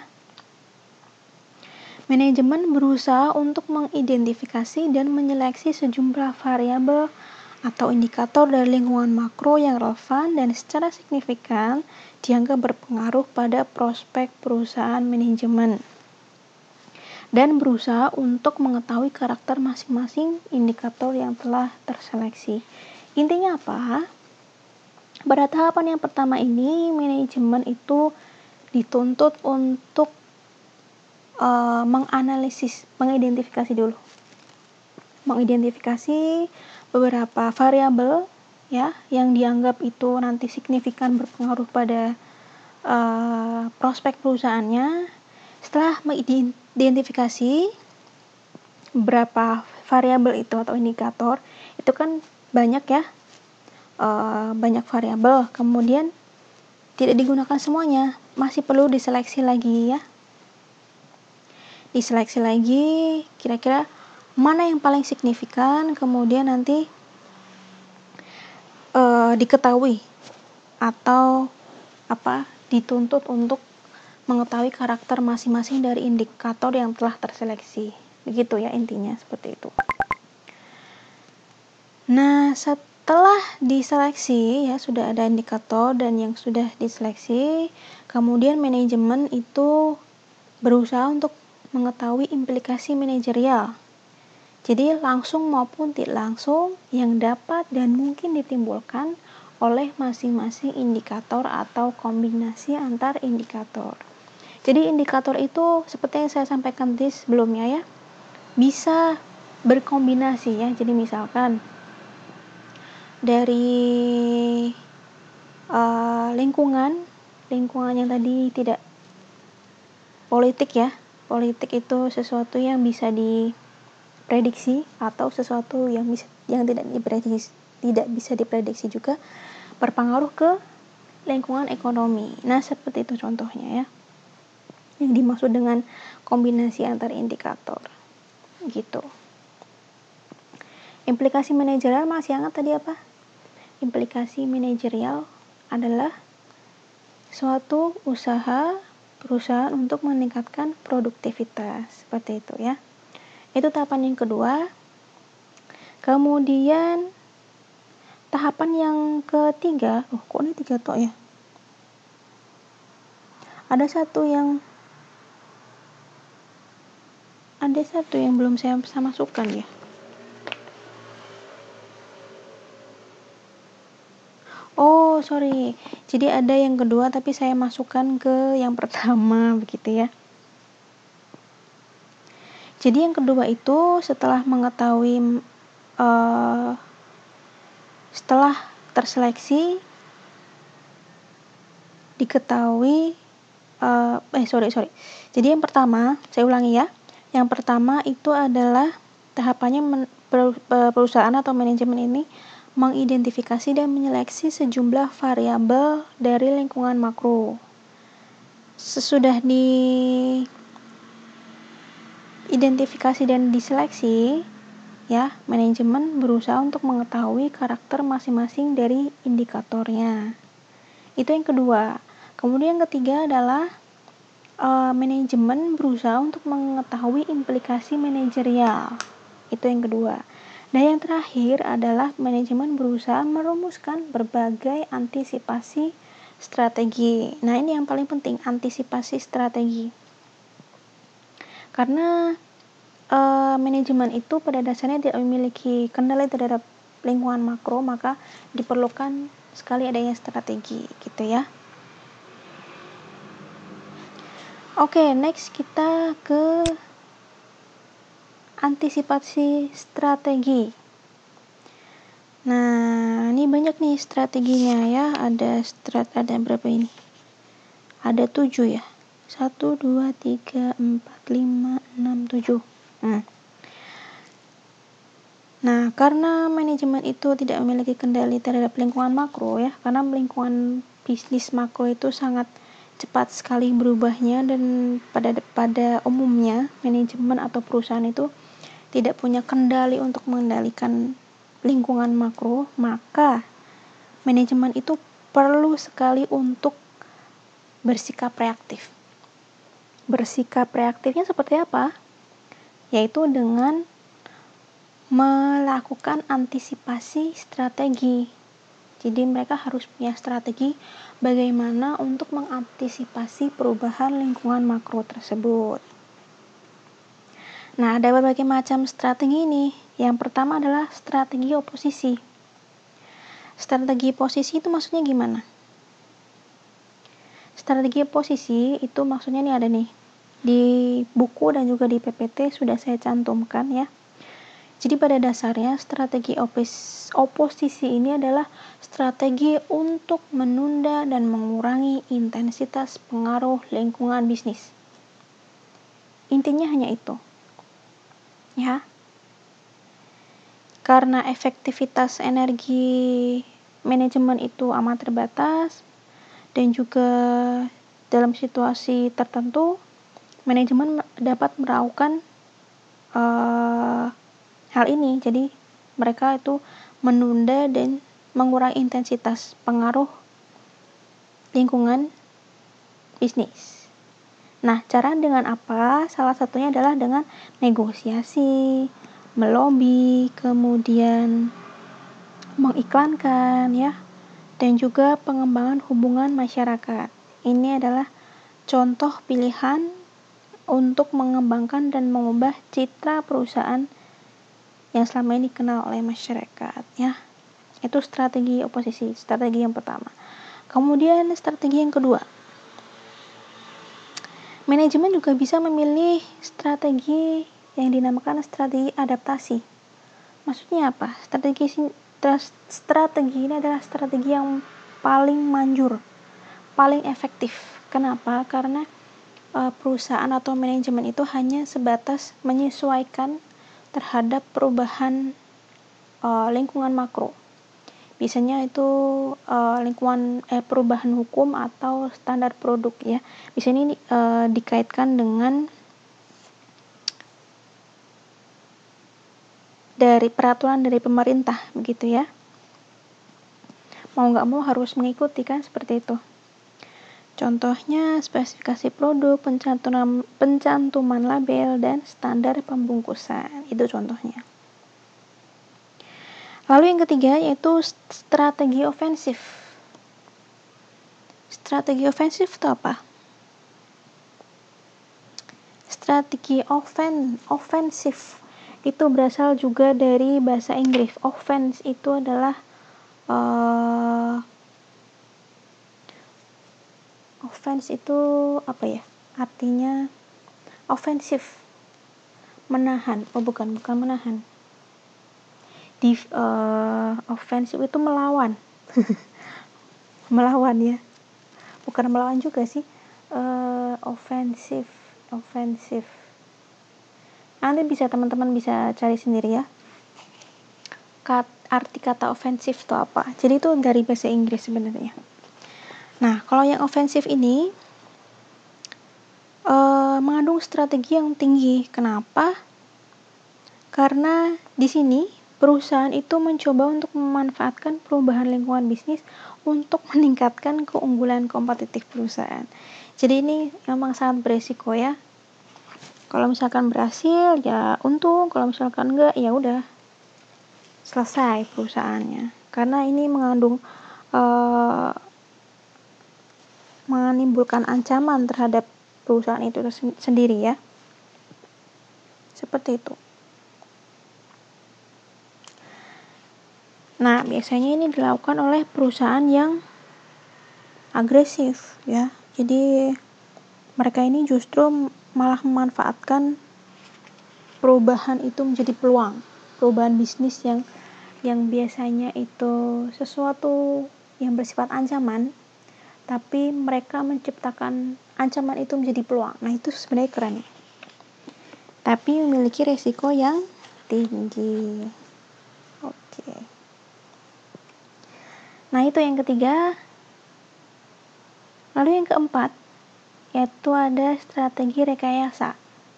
Speaker 1: manajemen berusaha untuk mengidentifikasi dan menyeleksi sejumlah variabel atau indikator dari lingkungan makro yang relevan dan secara signifikan dianggap berpengaruh pada prospek perusahaan manajemen, dan berusaha untuk mengetahui karakter masing-masing indikator yang telah terseleksi. Intinya apa? Pada tahapan yang pertama ini, manajemen itu dituntut untuk menganalisis, mengidentifikasi dulu. Mengidentifikasi beberapa variabel ya yang dianggap itu nanti signifikan berpengaruh pada prospek perusahaannya. Setelah mengidentifikasi beberapa variabel itu atau indikator, itu kan banyak ya, banyak variabel, kemudian tidak digunakan semuanya, masih perlu diseleksi lagi ya. Diseleksi lagi kira-kira mana yang paling signifikan, kemudian nanti diketahui atau dituntut untuk mengetahui karakter masing-masing dari indikator yang telah terseleksi. Begitu ya intinya, seperti itu. Nah, setelah diseleksi ya, sudah ada indikator dan yang sudah diseleksi, kemudian manajemen itu berusaha untuk mengetahui implikasi manajerial. Jadi langsung maupun tidak langsung yang dapat dan mungkin ditimbulkan oleh masing-masing indikator atau kombinasi antar indikator. Jadi indikator itu seperti yang saya sampaikan tadi sebelumnya ya, bisa berkombinasi ya. Jadi misalkan dari lingkungan yang tadi tidak politik ya. Politik itu sesuatu yang bisa diprediksi atau sesuatu yang tidak bisa diprediksi juga berpengaruh ke lingkungan ekonomi. Nah, seperti itu contohnya ya. Yang dimaksud dengan kombinasi antar indikator. Gitu. Implikasi manajerial masih ingat tadi apa? Implikasi manajerial adalah suatu usaha perusahaan untuk meningkatkan produktivitas. Seperti itu ya. Itu tahapan yang kedua. Kemudian tahapan yang ketiga, kok ini 3 tok ya? Ada satu yang belum saya bisa masukkan ya. Oh, sorry. Jadi ada yang kedua tapi saya masukkan ke yang pertama begitu ya. Jadi yang kedua itu setelah mengetahui setelah terseleksi diketahui Jadi yang pertama, saya ulangi ya. Yang pertama itu adalah tahapannya perusahaan atau manajemen ini mengidentifikasi dan menyeleksi sejumlah variabel dari lingkungan makro. Sesudah diidentifikasi dan diseleksi, ya, manajemen berusaha untuk mengetahui karakter masing-masing dari indikatornya. Itu yang kedua. Kemudian yang ketiga adalah manajemen berusaha untuk mengetahui implikasi manajerial. Itu yang kedua. Dan yang terakhir adalah manajemen berusaha merumuskan berbagai antisipasi strategi. Nah, ini yang paling penting, antisipasi strategi. Karena manajemen itu pada dasarnya tidak memiliki kendali terhadap lingkungan makro, maka diperlukan sekali adanya strategi, gitu ya. Oke, next kita ke antisipasi strategi. Nah, ini banyak nih strateginya ya. Ada berapa ini? Ada 7 ya. 1, 2, 3, 4, 5, 6, 7. Nah, karena manajemen itu tidak memiliki kendali terhadap lingkungan makro ya, karena lingkungan bisnis makro itu sangat cepat sekali berubahnya, dan pada umumnya manajemen atau perusahaan itu tidak punya kendali untuk mengendalikan lingkungan makro, maka manajemen itu perlu sekali untuk bersikap reaktif. Bersikap reaktifnya seperti apa? Yaitu dengan melakukan antisipasi strategi. Jadi mereka harus punya strategi bagaimana untuk mengantisipasi perubahan lingkungan makro tersebut. Nah, ada berbagai macam strategi ini. Yang pertama adalah strategi oposisi. Strategi oposisi itu maksudnya gimana? Strategi oposisi itu maksudnya nih ada nih. Di buku dan juga di PPT sudah saya cantumkan ya. Jadi pada dasarnya strategi oposisi ini adalah strategi untuk menunda dan mengurangi intensitas pengaruh lingkungan bisnis. Intinya hanya itu. Ya. Karena efektivitas energi manajemen itu amat terbatas dan juga dalam situasi tertentu manajemen dapat melakukan hal ini. Jadi mereka itu menunda dan mengurangi intensitas pengaruh lingkungan bisnis. Nah, cara dengan apa? Salah satunya adalah dengan negosiasi, melobi, kemudian mengiklankan ya, dan juga pengembangan hubungan masyarakat. Ini adalah contoh pilihan untuk mengembangkan dan mengubah citra perusahaan yang selama ini dikenal oleh masyarakat ya. Itu strategi oposisi, strategi yang pertama. Kemudian strategi yang kedua, manajemen juga bisa memilih strategi yang dinamakan strategi adaptasi. Maksudnya apa? Strategi ini adalah strategi yang paling manjur, paling efektif. Kenapa? Karena perusahaan atau manajemen itu hanya sebatas menyesuaikan terhadap perubahan lingkungan makro. Biasanya itu perubahan hukum atau standar produk ya. Biasanya ini dikaitkan dengan dari peraturan dari pemerintah begitu ya. Mau nggak mau harus mengikuti kan, seperti itu. Contohnya spesifikasi produk, pencantuman label, dan standar pembungkusan. Itu contohnya. Lalu yang ketiga yaitu strategi ofensif. Strategi ofensif itu apa? Strategi ofensif itu berasal juga dari bahasa Inggris. Offense itu adalah offense itu apa ya? Artinya ofensif, menahan. Oh bukan menahan. Ofensif itu melawan. Melawan ya. Bukan melawan juga sih. Ofensif. Nanti teman-teman bisa cari sendiri ya. Arti kata ofensif itu apa? Jadi itu dari bahasa Inggris sebenarnya. Nah, kalau yang ofensif ini mengandung strategi yang tinggi. Kenapa? Karena di sini perusahaan itu mencoba untuk memanfaatkan perubahan lingkungan bisnis untuk meningkatkan keunggulan kompetitif perusahaan. Jadi ini memang sangat beresiko ya. Kalau misalkan berhasil ya untung, kalau misalkan enggak ya udah selesai perusahaannya. Karena ini menimbulkan ancaman terhadap perusahaan itu sendiri ya. Seperti itu. Nah, biasanya ini dilakukan oleh perusahaan yang agresif ya. Jadi mereka ini justru malah memanfaatkan perubahan itu menjadi peluang. Perubahan bisnis yang biasanya itu sesuatu yang bersifat ancaman, tapi mereka menciptakan ancaman itu menjadi peluang. Nah, itu sebenarnya keren. Tapi memiliki resiko yang tinggi. Oke. Nah, itu yang ketiga. Lalu yang keempat, yaitu ada strategi rekayasa.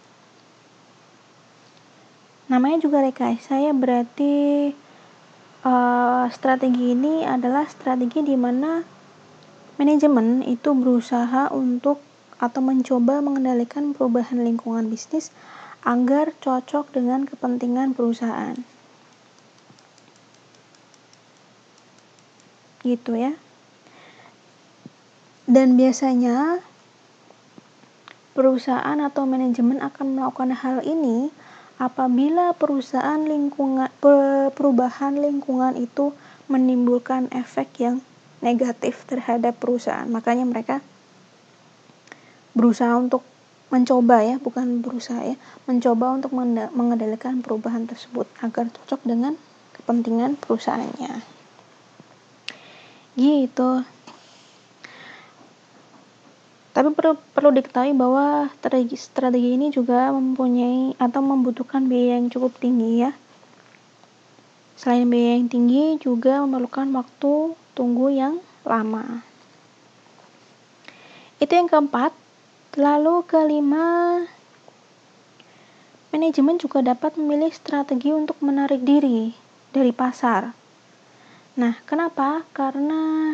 Speaker 1: Namanya juga rekayasa ya, berarti strategi ini adalah strategi di mana manajemen itu berusaha untuk atau mencoba mengendalikan perubahan lingkungan bisnis agar cocok dengan kepentingan perusahaan. Gitu ya. Dan biasanya perusahaan atau manajemen akan melakukan hal ini apabila perubahan lingkungan itu menimbulkan efek yang negatif terhadap perusahaan. Makanya mereka berusaha untuk mencoba ya, bukan berusaha ya, mencoba untuk mengendalikan perubahan tersebut agar cocok dengan kepentingan perusahaannya. Gitu. Tapi perlu diketahui bahwa strategi ini juga mempunyai atau membutuhkan biaya yang cukup tinggi ya. Selain biaya yang tinggi juga memerlukan waktu tunggu yang lama. Itu yang keempat. Lalu kelima, manajemen juga dapat memilih strategi untuk menarik diri dari pasar. Nah, kenapa? Karena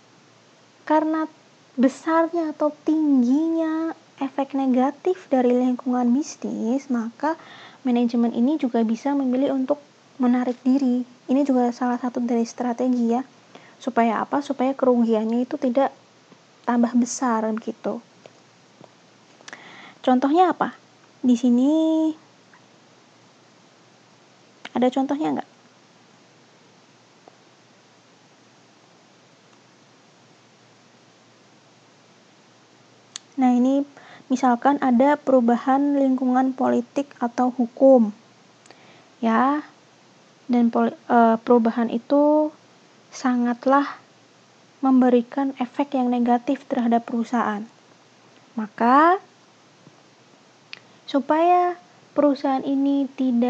Speaker 1: besarnya atau tingginya efek negatif dari lingkungan bisnis, maka manajemen ini juga bisa memilih untuk menarik diri. Ini juga salah satu dari strategi ya. Supaya apa? Supaya kerugiannya itu tidak tambah besar begitu. Contohnya apa? Di sini ada contohnya enggak? Nah, ini misalkan ada perubahan lingkungan politik atau hukum. Ya. Dan perubahan itu sangatlah memberikan efek yang negatif terhadap perusahaan. Maka supaya perusahaan ini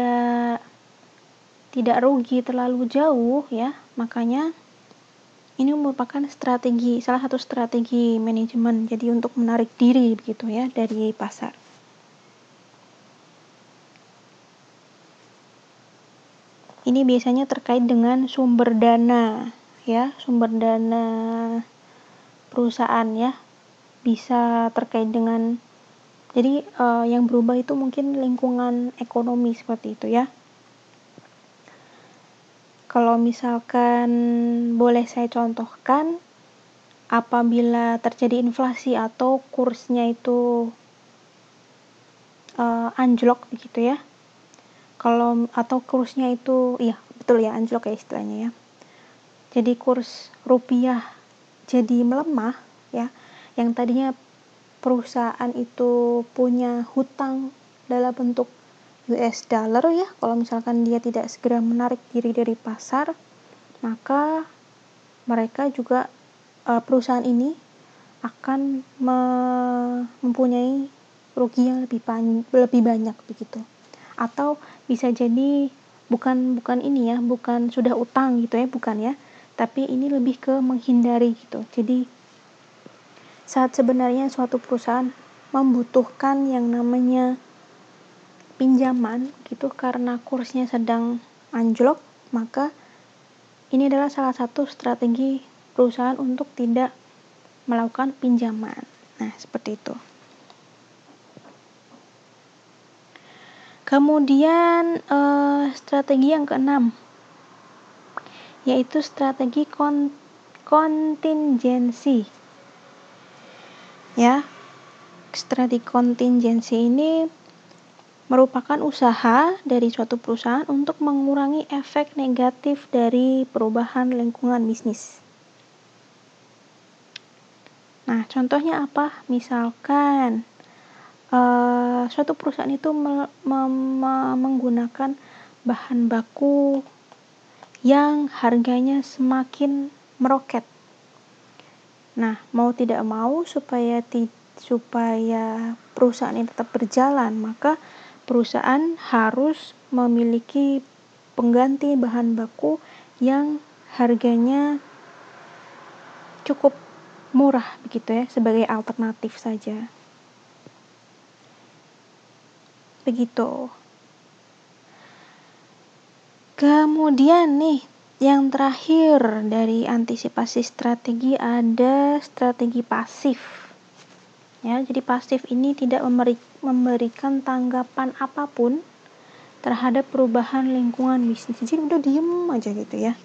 Speaker 1: tidak rugi terlalu jauh ya, makanya ini merupakan salah satu strategi manajemen, jadi untuk menarik diri begitu ya dari pasar. Ini biasanya terkait dengan sumber dana ya, sumber dana perusahaan ya, bisa terkait dengan, jadi yang berubah itu mungkin lingkungan ekonomi seperti itu ya. Kalau misalkan boleh saya contohkan, apabila terjadi inflasi atau kursnya itu anjlok begitu ya, atau kursnya itu, iya betul ya, anjlok ya istilahnya ya, jadi kurs rupiah jadi melemah ya, yang tadinya perusahaan itu punya hutang dalam bentuk US dollar ya, kalau misalkan dia tidak segera menarik diri dari pasar, maka mereka juga perusahaan ini akan mempunyai rugi yang lebih banyak begitu. Atau bisa jadi bukan ini ya, bukan sudah utang gitu ya, bukan ya, tapi ini lebih ke menghindari gitu. Jadi saat sebenarnya suatu perusahaan membutuhkan yang namanya pinjaman gitu karena kursnya sedang anjlok, maka ini adalah salah satu strategi perusahaan untuk tidak melakukan pinjaman. Nah, seperti itu. Kemudian strategi yang keenam, yaitu strategi kontingensi. Ya, strategi kontingensi ini merupakan usaha dari suatu perusahaan untuk mengurangi efek negatif dari perubahan lingkungan bisnis. Nah, contohnya apa? Misalkan suatu perusahaan itu menggunakan bahan baku yang harganya semakin meroket. Nah, mau tidak mau supaya perusahaan ini tetap berjalan, maka perusahaan harus memiliki pengganti bahan baku yang harganya cukup murah begitu ya, sebagai alternatif saja. Begitu. Kemudian nih, yang terakhir dari antisipasi strategi ada strategi pasif. Ya, jadi pasif ini tidak memberikan tanggapan apapun terhadap perubahan lingkungan bisnis. Jadi udah diem aja gitu ya.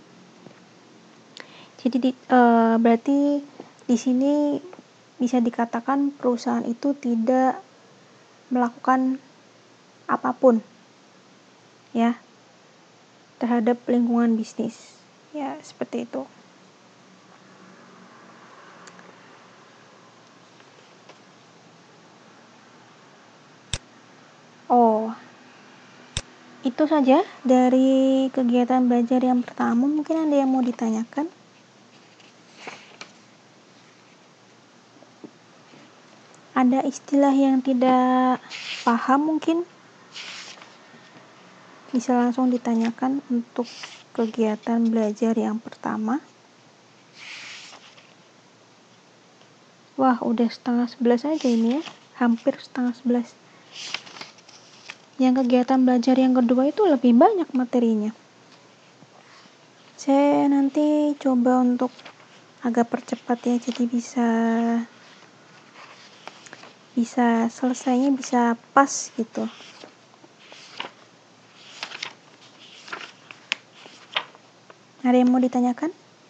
Speaker 1: Jadi berarti di sini bisa dikatakan perusahaan itu tidak melakukan apapun ya terhadap lingkungan bisnis. Ya, seperti itu. Oh, itu saja dari kegiatan belajar yang pertama. Mungkin ada yang mau ditanyakan? Ada istilah yang tidak paham mungkin? Bisa langsung ditanyakan untuk kegiatan belajar yang pertama. Wah, udah 10:30 aja ini ya. Hampir 10:30. Yang kegiatan belajar yang kedua itu lebih banyak materinya. Saya nanti coba untuk agak percepat ya, jadi bisa selesainya bisa pas gitu. Ada yang mau ditanyakan?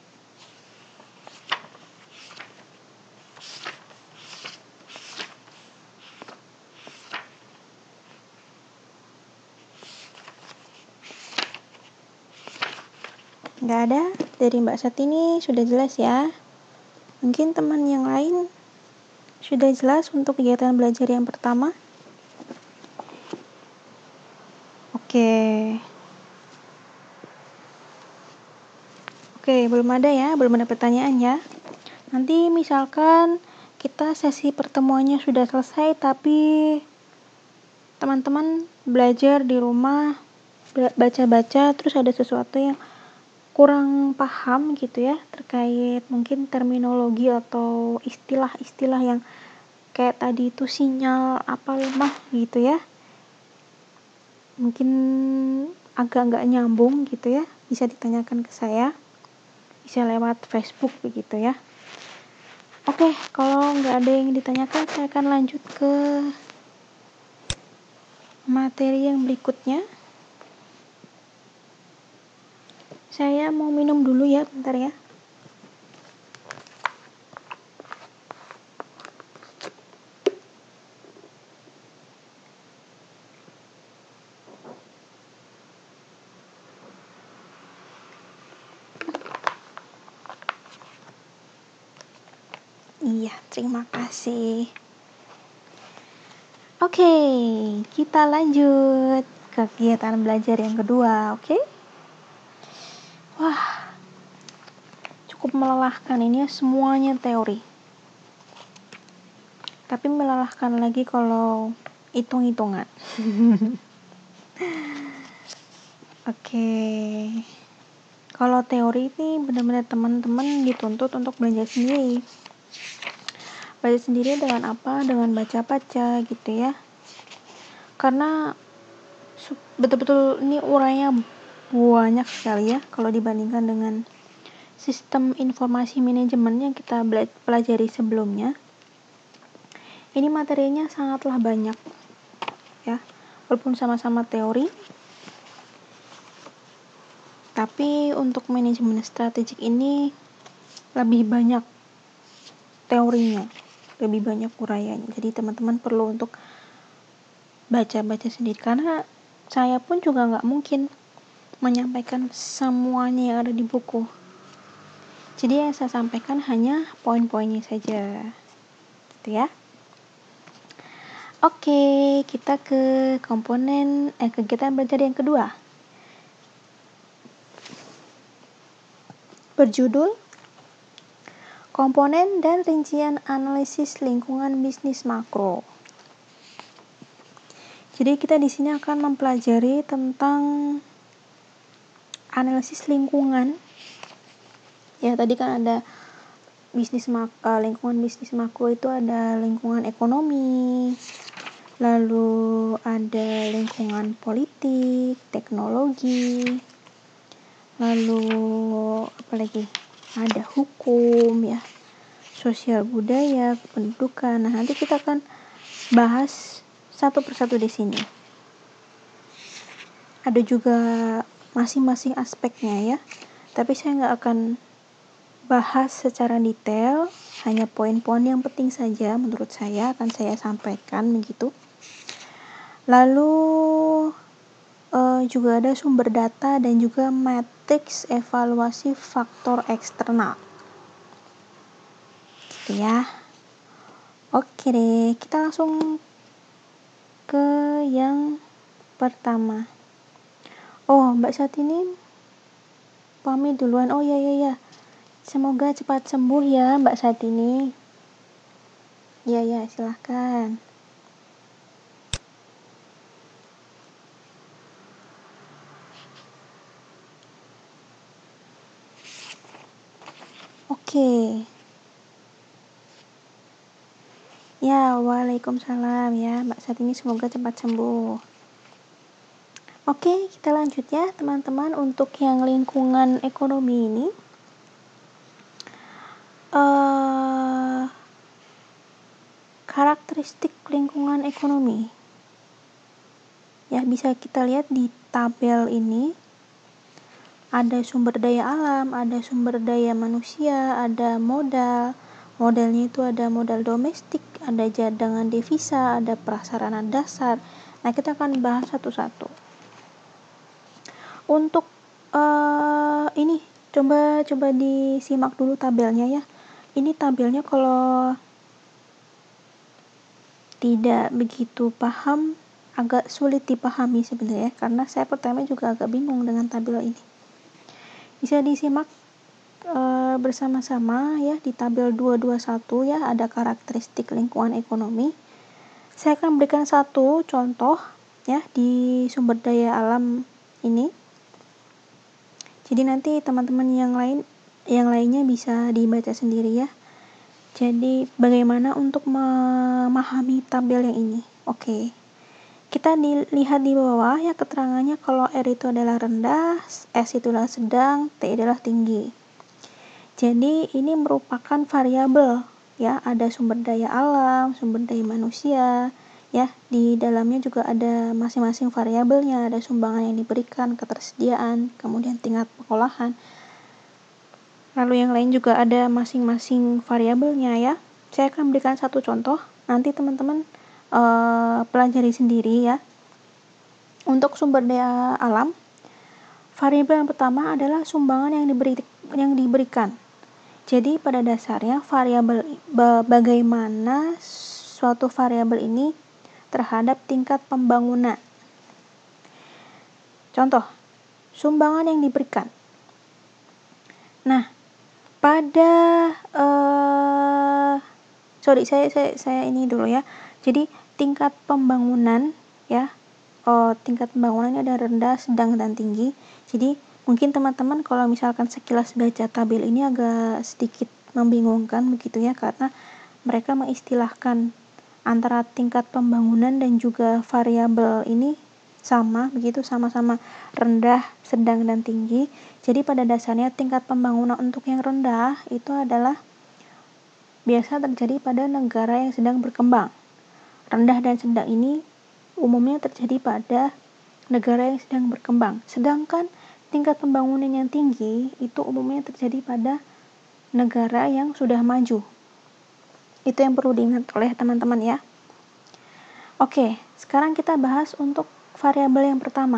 Speaker 1: Nggak ada? Dari Mbak Satini sudah jelas ya? Mungkin teman yang lain sudah jelas untuk kegiatan belajar yang pertama? Oke, belum ada ya, belum ada pertanyaan ya. Nanti misalkan kita sesi pertemuannya sudah selesai, tapi teman-teman belajar di rumah, baca-baca, terus ada sesuatu yang kurang paham gitu ya, terkait mungkin terminologi atau istilah-istilah yang kayak tadi itu sinyal apa lemah gitu ya. Mungkin agak nggak nyambung gitu ya, bisa ditanyakan ke saya. Bisa lewat Facebook begitu ya. Oke, kalau nggak ada yang ditanyakan, saya akan lanjut ke materi yang berikutnya. Saya mau minum dulu ya, bentar ya. Iya, terima kasih. Oke, kita lanjut kegiatan belajar yang kedua, oke? Wah, cukup melelahkan ini ya, semuanya teori. Tapi melelahkan lagi kalau hitung-hitungan. Oke. Kalau teori ini benar-benar teman-teman dituntut untuk belajar sendiri. Belajar sendiri dengan apa? Dengan baca-baca gitu ya. Karena betul-betul ini urainya banyak sekali ya kalau dibandingkan dengan sistem informasi manajemen yang kita pelajari sebelumnya. Ini materinya sangatlah banyak ya, walaupun sama-sama teori, tapi untuk manajemen strategik ini lebih banyak teorinya, lebih banyak uraiannya. Jadi teman-teman perlu untuk baca-baca sendiri, karena saya pun juga nggak mungkin menyampaikan semuanya yang ada di buku. Jadi yang saya sampaikan hanya poin-poinnya saja, gitu ya. Oke, kita ke kegiatan belajar yang kedua, berjudul Komponen dan Rincian Analisis Lingkungan Bisnis Makro. Jadi kita di sini akan mempelajari tentang analisis lingkungan. Ya, tadi kan ada lingkungan bisnis makro itu ada lingkungan ekonomi, lalu ada lingkungan politik, teknologi, lalu apalagi ada hukum ya, sosial budaya, pendidikan. Nah, nanti kita akan bahas satu persatu di sini. Ada juga masing-masing aspeknya ya, tapi saya nggak akan bahas secara detail, hanya poin-poin yang penting saja menurut saya akan saya sampaikan begitu. Lalu juga ada sumber data dan juga matriks evaluasi faktor eksternal, gitu ya. Oke deh, kita langsung ke yang pertama. Oh, Mbak Satini pamit duluan. Oh ya. Semoga cepat sembuh ya Mbak Satini. Ya, silahkan. Oke. Ya, waalaikumsalam ya Mbak Satini, semoga cepat sembuh. Oke, kita lanjut ya teman-teman. Untuk yang lingkungan ekonomi ini, karakteristik lingkungan ekonomi ya, bisa kita lihat di tabel ini. Ada sumber daya alam, ada sumber daya manusia, ada modalnya itu ada modal domestik, ada cadangan devisa, ada prasarana dasar. Nah, kita akan bahas satu-satu. Untuk ini coba disimak dulu tabelnya ya. Ini tabelnya kalau tidak begitu paham, agak sulit dipahami sebenarnya, karena saya pertama juga agak bingung dengan tabel ini. Bisa disimak bersama-sama ya di tabel 221 ya, ada karakteristik lingkungan ekonomi. Saya akan berikan satu contoh ya di sumber daya alam ini. Jadi nanti teman-teman yang lainnya bisa dibaca sendiri ya. Jadi bagaimana untuk memahami tabel yang ini? Oke. Kita lihat di bawah ya keterangannya, kalau R itu adalah rendah, S itu adalah sedang, T adalah tinggi. Jadi ini merupakan variabel ya, ada sumber daya alam, sumber daya manusia ya, di dalamnya juga ada masing-masing variabelnya, ada sumbangan yang diberikan, ketersediaan, kemudian tingkat pengolahan. Lalu yang lain juga ada masing-masing variabelnya ya. Saya akan berikan satu contoh, nanti teman-teman pelajari sendiri ya. Untuk sumber daya alam, variabel yang pertama adalah sumbangan yang diberikan. Jadi pada dasarnya variabel bagaimana suatu variabel ini terhadap tingkat pembangunan. Contoh, sumbangan yang diberikan. Nah, pada saya ini dulu ya. Jadi tingkat pembangunan ya, tingkat pembangunannya ada rendah, sedang, dan tinggi. Jadi mungkin teman-teman kalau misalkan sekilas baca tabel ini agak sedikit membingungkan begitu ya, karena mereka mengistilahkan antara tingkat pembangunan dan juga variabel ini sama-sama rendah, sedang, dan tinggi. Jadi pada dasarnya tingkat pembangunan untuk yang rendah itu adalah biasa terjadi pada negara yang sedang berkembang rendah dan sedang ini umumnya terjadi pada negara yang sedang berkembang. Sedangkan tingkat pembangunan yang tinggi itu umumnya terjadi pada negara yang sudah maju. Itu yang perlu diingat oleh teman-teman ya. Oke, sekarang kita bahas untuk variabel yang pertama.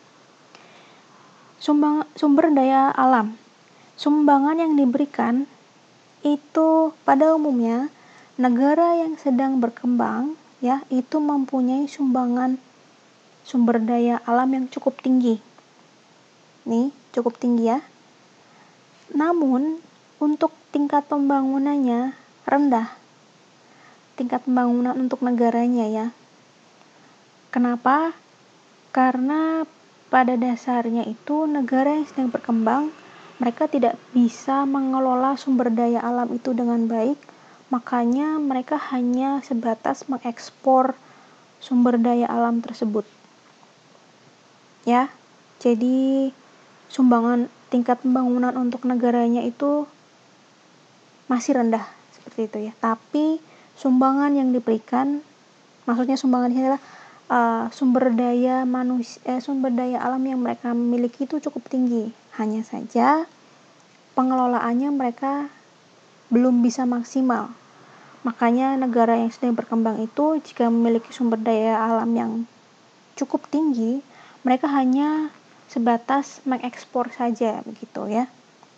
Speaker 1: Sumber daya alam. Sumbangan yang diberikan itu pada umumnya negara yang sedang berkembang ya, itu mempunyai sumbangan sumber daya alam yang cukup tinggi. Nih, cukup tinggi ya. Namun, untuk tingkat pembangunannya rendah. Tingkat pembangunan untuk negaranya ya. Kenapa? Karena pada dasarnya itu negara yang sedang berkembang, mereka tidak bisa mengelola sumber daya alam itu dengan baik, makanya mereka hanya sebatas mengekspor sumber daya alam tersebut. Ya, jadi sumbangan tingkat pembangunan untuk negaranya itu masih rendah seperti itu ya. Tapi sumbangan yang diberikan, maksudnya sumbangan ini adalah sumber daya alam yang mereka miliki itu cukup tinggi. Hanya saja pengelolaannya mereka belum bisa maksimal. Makanya negara yang sedang berkembang itu jika memiliki sumber daya alam yang cukup tinggi, mereka hanya sebatas mengekspor saja begitu ya.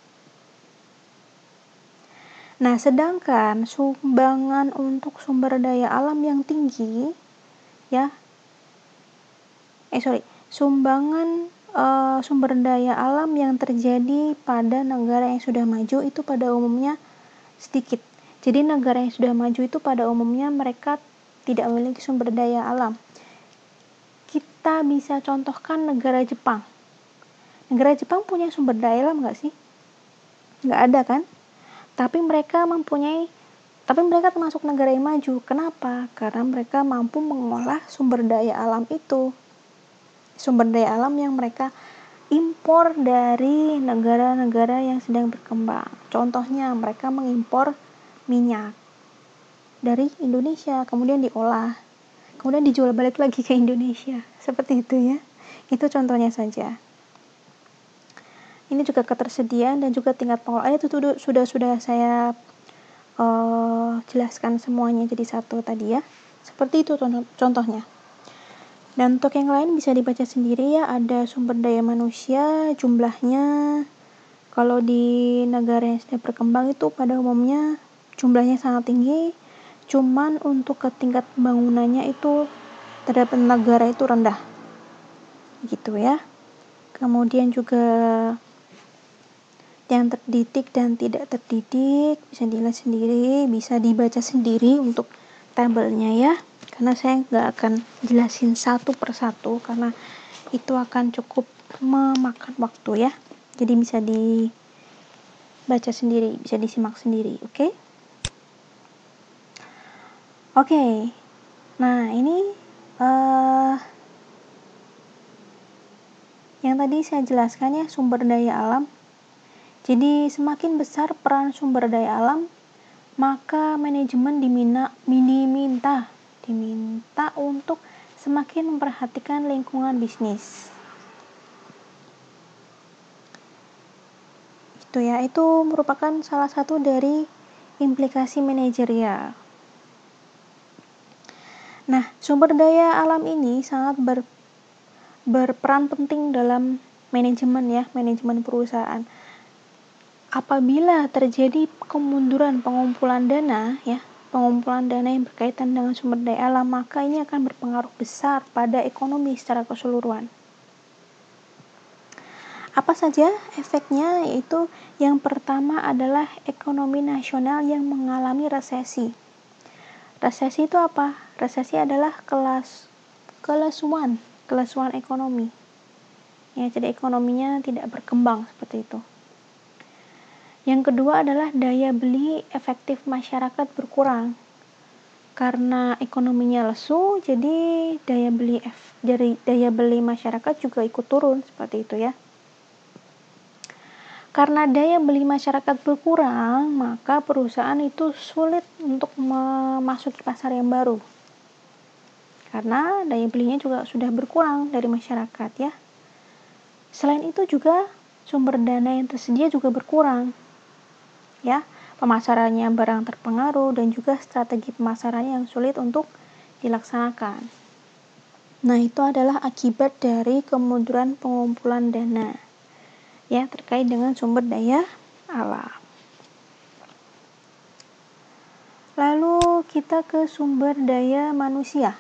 Speaker 1: Nah, sedangkan sumbangan untuk sumber daya alam yang tinggi ya, sumbangan sumber daya alam yang terjadi pada negara yang sudah maju itu pada umumnya sedikit. Jadi negara yang sudah maju itu pada umumnya mereka tidak memiliki sumber daya alam. Kita bisa contohkan negara Jepang. Negara Jepang punya sumber daya alam nggak sih? Nggak ada kan? Tapi mereka termasuk negara yang maju. Kenapa? Karena mereka mampu mengolah sumber daya alam itu. Sumber daya alam yang mereka impor dari negara-negara yang sedang berkembang. Contohnya, mereka mengimpor minyak dari Indonesia, kemudian diolah, kemudian dijual balik lagi ke Indonesia. Seperti itu ya. Itu contohnya saja. Ini juga ketersediaan dan juga tingkat pengelolaan itu sudah saya jelaskan semuanya jadi satu tadi ya. Seperti itu contohnya. Dan untuk yang lain bisa dibaca sendiri ya, ada sumber daya manusia, jumlahnya. Kalau di negara yang sedang berkembang itu pada umumnya jumlahnya sangat tinggi, cuman untuk ke tingkat pembangunannya itu terhadap negara itu rendah. Gitu ya. Kemudian juga yang terdidik dan tidak terdidik bisa dilihat sendiri, bisa dibaca sendiri untuk tabelnya ya. Karena saya nggak akan jelasin satu persatu karena itu akan cukup memakan waktu ya. Jadi bisa dibaca sendiri, bisa disimak sendiri, oke? Oke. Nah, ini yang tadi saya jelaskan ya, sumber daya alam. Jadi semakin besar peran sumber daya alam, maka manajemen diminta untuk semakin memperhatikan lingkungan bisnis. Itu merupakan salah satu dari implikasi manajerial. Nah, sumber daya alam ini sangat berperan penting dalam manajemen perusahaan. Apabila terjadi kemunduran pengumpulan dana yang berkaitan dengan sumber daya alam, maka ini akan berpengaruh besar pada ekonomi secara keseluruhan. Apa saja efeknya? Yaitu yang pertama adalah ekonomi nasional yang mengalami resesi. Resesi itu apa? Resesi adalah kelesuan ekonomi. Ya, jadi ekonominya tidak berkembang seperti itu. Yang kedua adalah daya beli efektif masyarakat berkurang. Karena ekonominya lesu, jadi daya beli masyarakat juga ikut turun seperti itu ya. Karena daya beli masyarakat berkurang, maka perusahaan itu sulit untuk memasuki pasar yang baru. karena daya belinya juga sudah berkurang dari masyarakat ya. Selain itu juga sumber dana yang tersedia juga berkurang ya. Pemasarannya barang terpengaruh dan juga strategi pemasarannya yang sulit untuk dilaksanakan. Nah, itu adalah akibat dari kemunduran pengumpulan dana ya terkait dengan sumber daya alam. Lalu kita ke sumber daya manusia.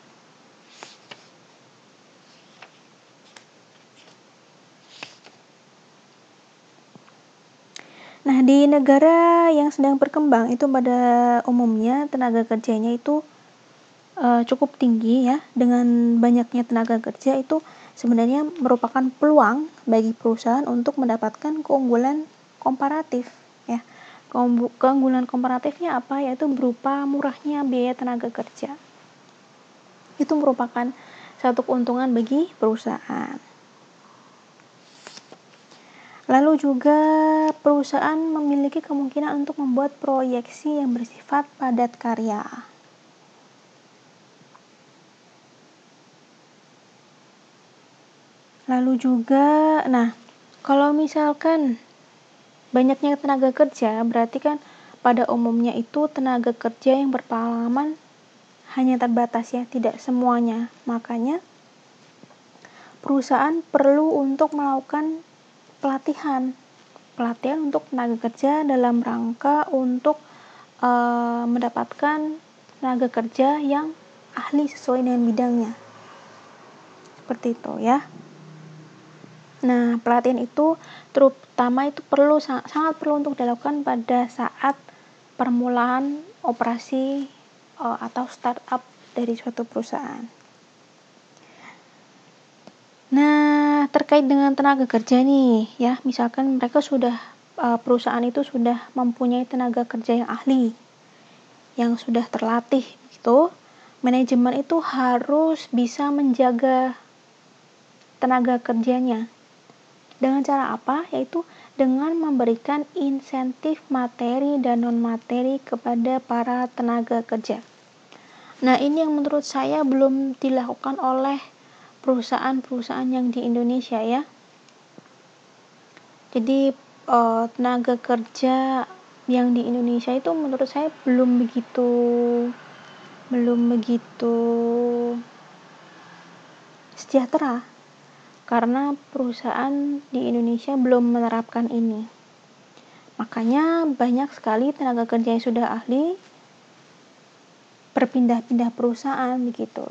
Speaker 1: Nah, di negara yang sedang berkembang itu pada umumnya tenaga kerjanya itu cukup tinggi ya. Dengan banyaknya tenaga kerja itu sebenarnya merupakan peluang bagi perusahaan untuk mendapatkan keunggulan komparatif ya. Keunggulan komparatifnya apa? Yaitu berupa murahnya biaya tenaga kerja. Itu merupakan satu keuntungan bagi perusahaan. Lalu juga perusahaan memiliki kemungkinan untuk membuat proyeksi yang bersifat padat karya. Lalu juga, kalau misalkan banyaknya tenaga kerja, berarti kan pada umumnya itu tenaga kerja yang berpengalaman hanya terbatas ya, tidak semuanya. Makanya perusahaan perlu untuk melakukan pelatihan untuk tenaga kerja dalam rangka untuk mendapatkan tenaga kerja yang ahli sesuai dengan bidangnya. Seperti itu ya. Nah, pelatihan itu terutama itu sangat perlu untuk dilakukan pada saat permulaan operasi atau startup dari suatu perusahaan. Nah, terkait dengan tenaga kerja nih, ya, misalkan mereka perusahaan itu sudah mempunyai tenaga kerja yang ahli, yang sudah terlatih, gitu. Manajemen itu harus bisa menjaga tenaga kerjanya. Dengan cara apa? Yaitu dengan memberikan insentif materi dan non-materi kepada para tenaga kerja. Nah, ini yang menurut saya belum dilakukan oleh perusahaan-perusahaan yang di Indonesia ya. Jadi tenaga kerja yang di Indonesia itu menurut saya belum begitu sejahtera karena perusahaan di Indonesia belum menerapkan ini. Makanya banyak sekali tenaga kerja yang sudah ahli berpindah-pindah perusahaan begitu.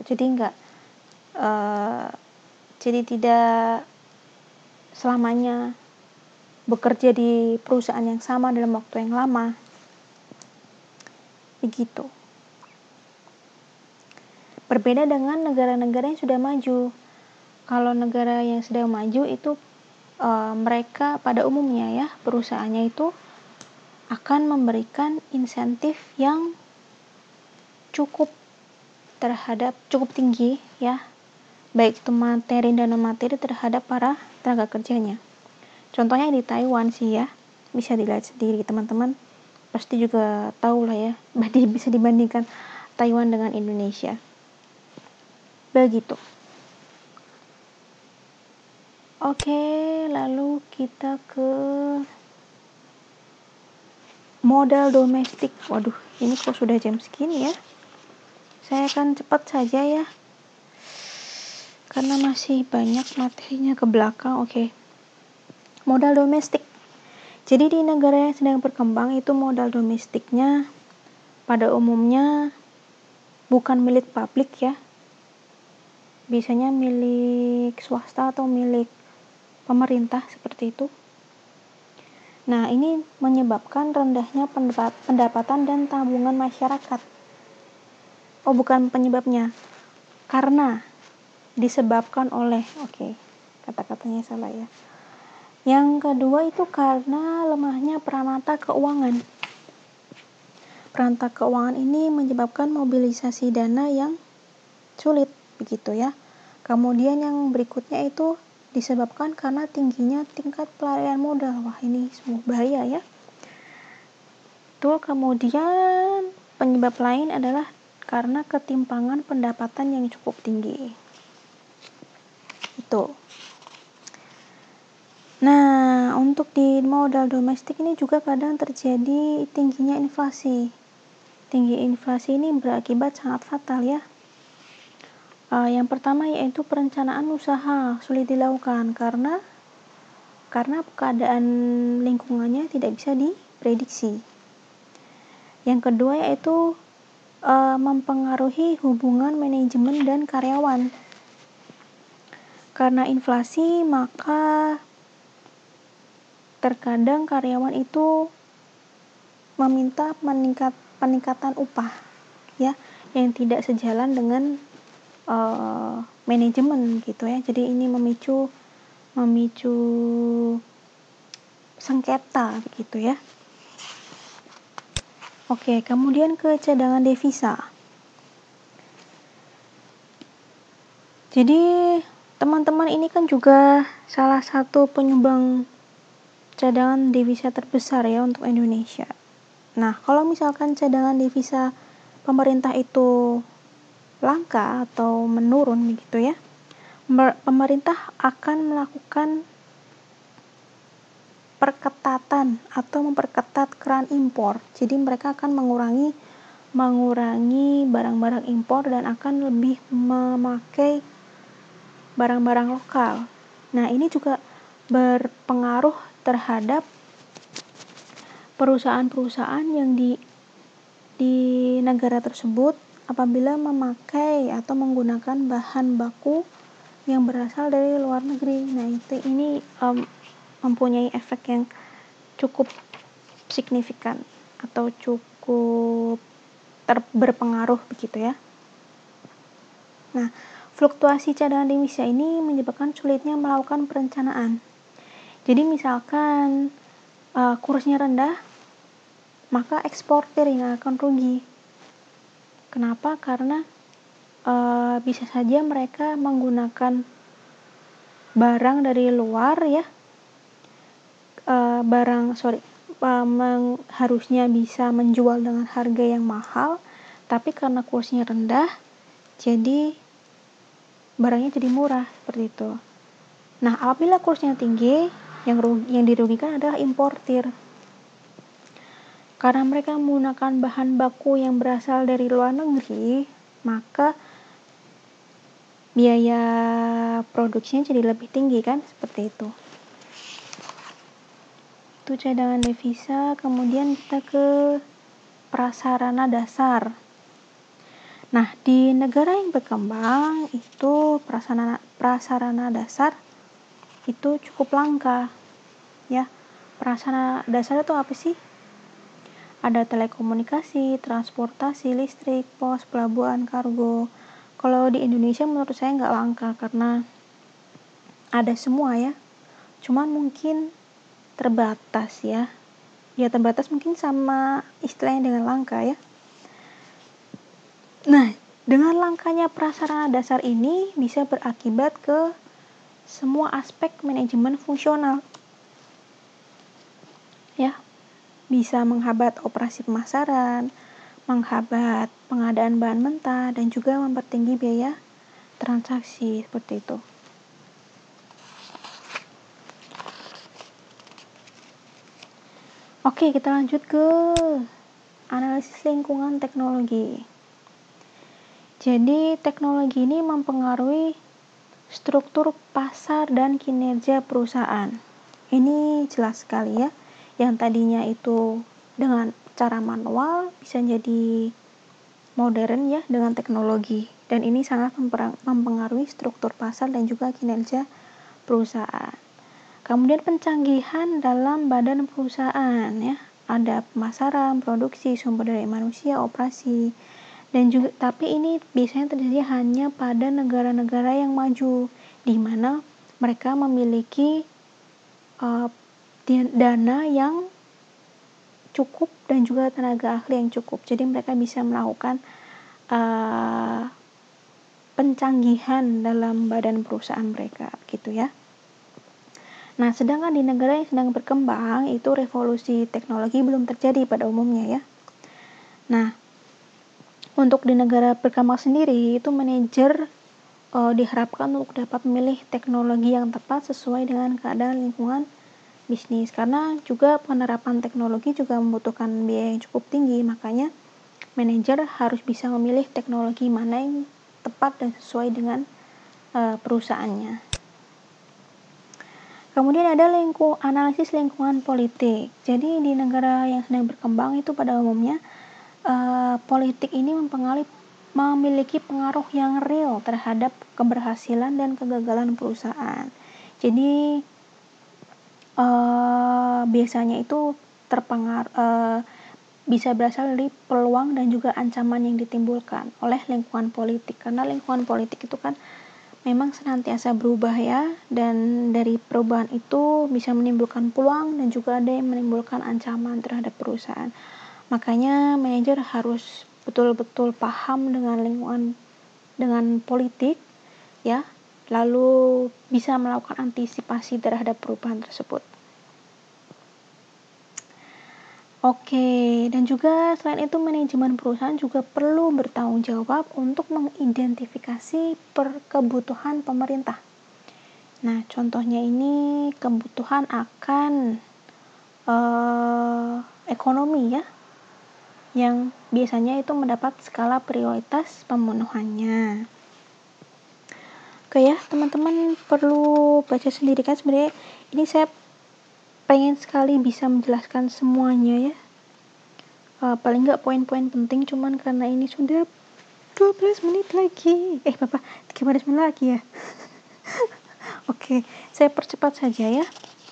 Speaker 1: Jadi tidak selamanya bekerja di perusahaan yang sama dalam waktu yang lama. Begitu. Berbeda dengan negara-negara yang sudah maju. Kalau negara yang sudah maju itu mereka pada umumnya ya, perusahaannya itu akan memberikan insentif yang cukup tinggi ya, baik itu materi dan non materi terhadap para tenaga kerjanya. Contohnya di Taiwan sih ya, bisa dilihat sendiri teman-teman, pasti juga tahu lah ya, bisa dibandingkan Taiwan dengan Indonesia. Begitu. Oke, lalu kita ke modal domestik. Waduh, ini kok sudah jam segini ya? Saya akan cepat saja ya, karena masih banyak materinya ke belakang. Oke. Modal domestik. Jadi di negara yang sedang berkembang itu modal domestiknya pada umumnya bukan milik publik ya. Biasanya milik swasta atau milik pemerintah seperti itu. Nah, ini menyebabkan rendahnya pendapatan dan tabungan masyarakat. Oh, bukan penyebabnya. Karena disebabkan oleh, kata-katanya salah ya. Yang kedua itu karena lemahnya peranata keuangan. Peranata keuangan ini menyebabkan mobilisasi dana yang sulit, begitu ya. Kemudian yang berikutnya itu disebabkan karena tingginya tingkat pelarian modal. Wah, ini semua bahaya ya. Kemudian penyebab lain adalah karena ketimpangan pendapatan yang cukup tinggi. Itu. Nah, untuk di modal domestik ini juga kadang terjadi tingginya inflasi. Tinggi inflasi ini berakibat sangat fatal ya. Yang pertama yaitu perencanaan usaha sulit dilakukan karena keadaan lingkungannya tidak bisa diprediksi. Yang kedua yaitu mempengaruhi hubungan manajemen dan karyawan. Karena inflasi, maka terkadang karyawan itu meminta peningkatan upah ya, yang tidak sejalan dengan manajemen gitu ya. Jadi ini memicu sengketa begitu ya. Oke, kemudian ke cadangan devisa. Jadi teman-teman ini kan juga salah satu penyumbang cadangan devisa terbesar ya untuk Indonesia. Nah, kalau misalkan cadangan devisa pemerintah itu langka atau menurun begitu ya, pemerintah akan melakukan perketatan atau memperketat keran impor. Jadi mereka akan mengurangi barang-barang impor dan akan lebih memakai barang-barang lokal. Nah, ini juga berpengaruh terhadap perusahaan-perusahaan yang di negara tersebut apabila memakai atau menggunakan bahan baku yang berasal dari luar negeri. Nah, ini mempunyai efek yang cukup signifikan atau cukup berpengaruh begitu ya. Nah, fluktuasi cadangan devisa ini menyebabkan sulitnya melakukan perencanaan. Jadi misalkan kursnya rendah, maka eksportir yang akan rugi. Kenapa? Karena bisa saja mereka menggunakan barang dari luar ya, harusnya bisa menjual dengan harga yang mahal, tapi karena kursnya rendah, jadi barangnya jadi murah seperti itu. Nah, apabila kursnya tinggi, yang dirugikan adalah importir. Karena mereka menggunakan bahan baku yang berasal dari luar negeri, maka biaya produksinya jadi lebih tinggi kan, seperti itu. Itu cadangan devisa. Kemudian kita ke prasarana dasar. Nah, di negara yang berkembang itu prasarana dasar itu cukup langka ya. Prasarana dasar itu apa sih? Ada telekomunikasi, transportasi, listrik, pos, pelabuhan, kargo. Kalau di Indonesia menurut saya nggak langka karena ada semua ya. Cuman mungkin terbatas ya. Ya terbatas mungkin sama istilahnya dengan langka ya. Nah, dengan langkanya prasarana dasar ini bisa berakibat ke semua aspek manajemen fungsional. Ya, bisa menghambat operasi pemasaran, menghambat pengadaan bahan mentah, dan juga mempertinggi biaya transaksi seperti itu. Oke, kita lanjut ke analisis lingkungan teknologi. Jadi, teknologi ini mempengaruhi struktur pasar dan kinerja perusahaan. Ini jelas sekali ya. Yang tadinya itu dengan cara manual bisa jadi modern ya dengan teknologi. Dan ini sangat mempengaruhi struktur pasar dan juga kinerja perusahaan. Kemudian pencanggihan dalam badan perusahaan ya. Ada pemasaran, produksi, sumber daya manusia, operasi. Dan juga tapi ini biasanya terjadi hanya pada negara-negara yang maju di mana mereka memiliki dana yang cukup dan juga tenaga ahli yang cukup. Jadi mereka bisa melakukan pencanggihan dalam badan perusahaan mereka gitu ya. Nah, sedangkan di negara yang sedang berkembang itu revolusi teknologi belum terjadi pada umumnya ya. Nah, Untuk di negara berkembang sendiri, itu manajer diharapkan untuk dapat memilih teknologi yang tepat sesuai dengan keadaan lingkungan bisnis, karena juga penerapan teknologi juga membutuhkan biaya yang cukup tinggi. Makanya manajer harus bisa memilih teknologi mana yang tepat dan sesuai dengan perusahaannya. Kemudian ada analisis lingkungan politik. Jadi di negara yang sedang berkembang itu pada umumnya politik ini memiliki pengaruh yang real terhadap keberhasilan dan kegagalan perusahaan. Jadi biasanya itu bisa berasal dari peluang dan juga ancaman yang ditimbulkan oleh lingkungan politik, karena lingkungan politik itu kan memang senantiasa berubah ya, dan dari perubahan itu bisa menimbulkan peluang dan juga ada yang menimbulkan ancaman terhadap perusahaan. Makanya manajer harus betul-betul paham dengan lingkungan, dengan politik ya, lalu bisa melakukan antisipasi terhadap perubahan tersebut. Oke, dan juga selain itu manajemen perusahaan juga perlu bertanggung jawab untuk mengidentifikasi kebutuhan pemerintah. Nah, contohnya ini kebutuhan akan ekonomi ya, yang biasanya itu mendapat skala prioritas pemenuhannya. Oke ya, teman-teman perlu baca sendiri kan, sebenarnya ini saya pengen sekali bisa menjelaskan semuanya ya. Paling nggak poin-poin penting, cuman karena ini sudah 12 menit lagi. 13 menit lagi ya. Oke, saya percepat saja ya.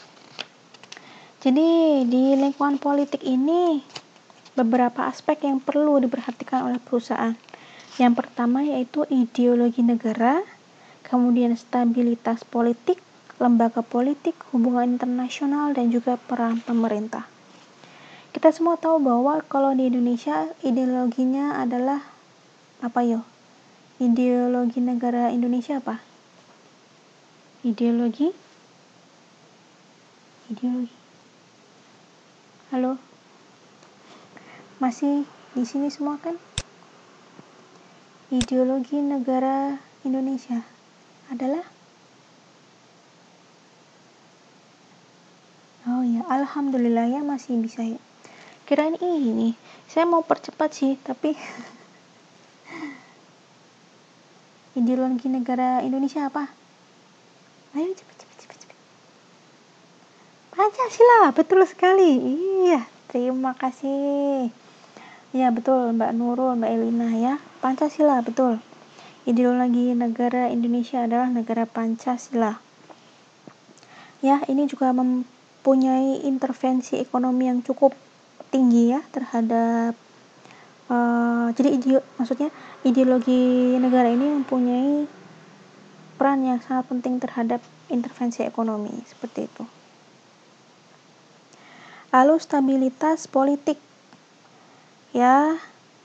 Speaker 1: Jadi di lingkungan politik ini beberapa aspek yang perlu diperhatikan oleh perusahaan. Yang pertama yaitu ideologi negara, kemudian stabilitas politik, lembaga politik, hubungan internasional, dan juga peran pemerintah. Kita semua tahu bahwa kalau di Indonesia ideologinya adalah apa yo? Ideologi negara Indonesia apa? Ideologi? Halo? Masih di sini semua kan? Ideologi negara Indonesia adalah? Oh ya, alhamdulillah ya masih bisa ya. Kirain ini, saya mau percepat sih, tapi ideologi negara Indonesia apa? Ayo cepat. Pancasila, betul sekali. Iya, terima kasih. Ya betul, Mbak Nurul, Mbak Elina ya. Pancasila, betul. Ideologi negara Indonesia adalah negara Pancasila. Ya, ini juga mempunyai intervensi ekonomi yang cukup tinggi ya terhadap jadi maksudnya ideologi negara ini mempunyai peran yang sangat penting terhadap intervensi ekonomi seperti itu. Lalu stabilitas politik ya,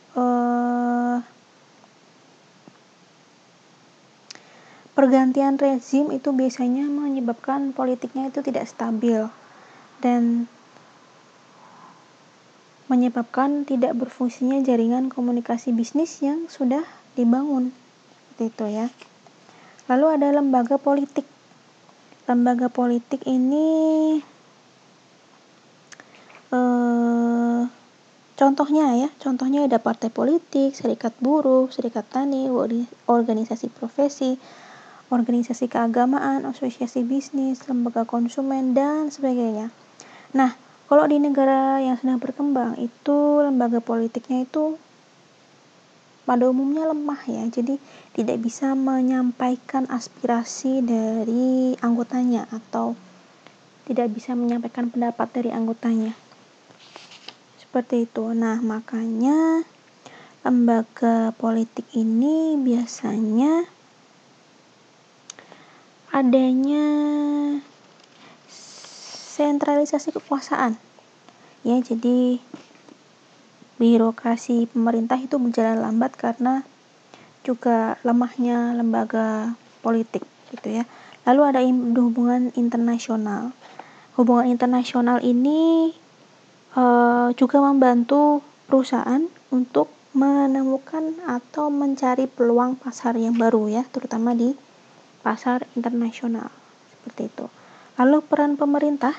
Speaker 1: pergantian rezim itu biasanya menyebabkan politiknya itu tidak stabil dan menyebabkan tidak berfungsinya jaringan komunikasi bisnis yang sudah dibangun. Seperti itu ya. Lalu ada lembaga politik. Lembaga politik ini contohnya ada partai politik, serikat buruh, serikat tani, organisasi profesi, organisasi keagamaan, asosiasi bisnis, lembaga konsumen, dan sebagainya. Nah, kalau di negara yang sedang berkembang itu lembaga politiknya itu pada umumnya lemah ya, jadi tidak bisa menyampaikan aspirasi dari anggotanya atau tidak bisa menyampaikan pendapat dari anggotanya. Seperti itu. Nah, makanya lembaga politik ini biasanya adanya sentralisasi kekuasaan ya, jadi birokrasi pemerintah itu berjalan lambat karena juga lemahnya lembaga politik gitu ya. Lalu ada hubungan internasional. Hubungan internasional ini juga membantu perusahaan untuk menemukan atau mencari peluang pasar yang baru ya, terutama di pasar internasional seperti itu. Lalu peran pemerintah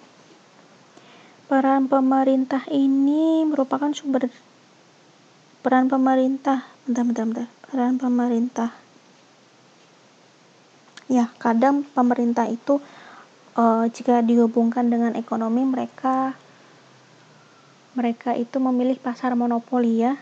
Speaker 1: ini merupakan sumber peran pemerintah ya, kadang pemerintah itu jika dihubungkan dengan ekonomi, mereka itu memilih pasar monopoli ya,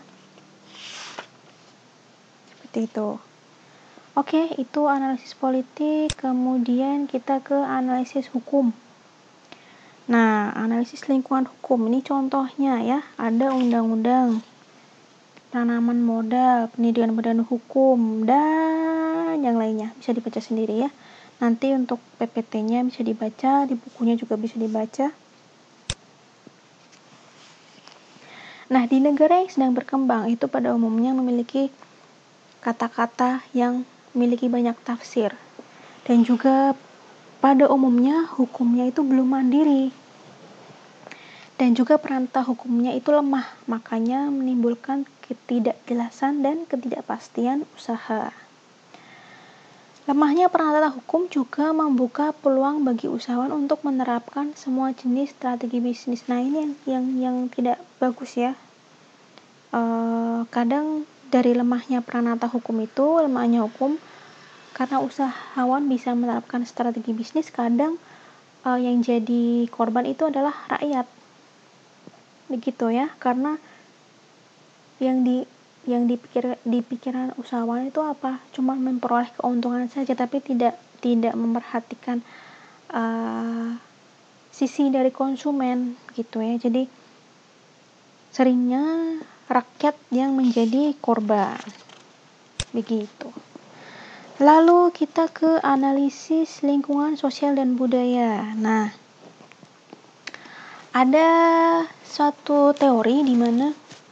Speaker 1: seperti itu. Oke, itu analisis politik. Kemudian kita ke analisis hukum. Nah, analisis lingkungan hukum ini contohnya ya, ada undang-undang, tanaman modal, pendidikan badan hukum, dan yang lainnya. Bisa dibaca sendiri ya. Nanti untuk PPT-nya bisa dibaca, di bukunya juga bisa dibaca. Nah, di negara yang sedang berkembang itu pada umumnya memiliki kata-kata yang memiliki banyak tafsir. Dan juga pada umumnya hukumnya itu belum mandiri. Dan juga perantau hukumnya itu lemah, makanya menimbulkan ketidakjelasan dan ketidakpastian usaha. Lemahnya perantau hukum juga membuka peluang bagi usahawan untuk menerapkan semua jenis strategi bisnis. Nah, ini yang tidak bagus ya. Kadang dari lemahnya perantau hukum itu, lemahnya hukum, karena usahawan bisa menerapkan strategi bisnis, kadang yang jadi korban itu adalah rakyat. Begitu ya, karena yang di pikiran usahawan itu apa? Cuma memperoleh keuntungan saja, tapi tidak memperhatikan sisi dari konsumen gitu ya. Jadi seringnya rakyat yang menjadi korban. Begitu. Lalu kita ke analisis lingkungan sosial dan budaya. Nah, ada suatu teori di mana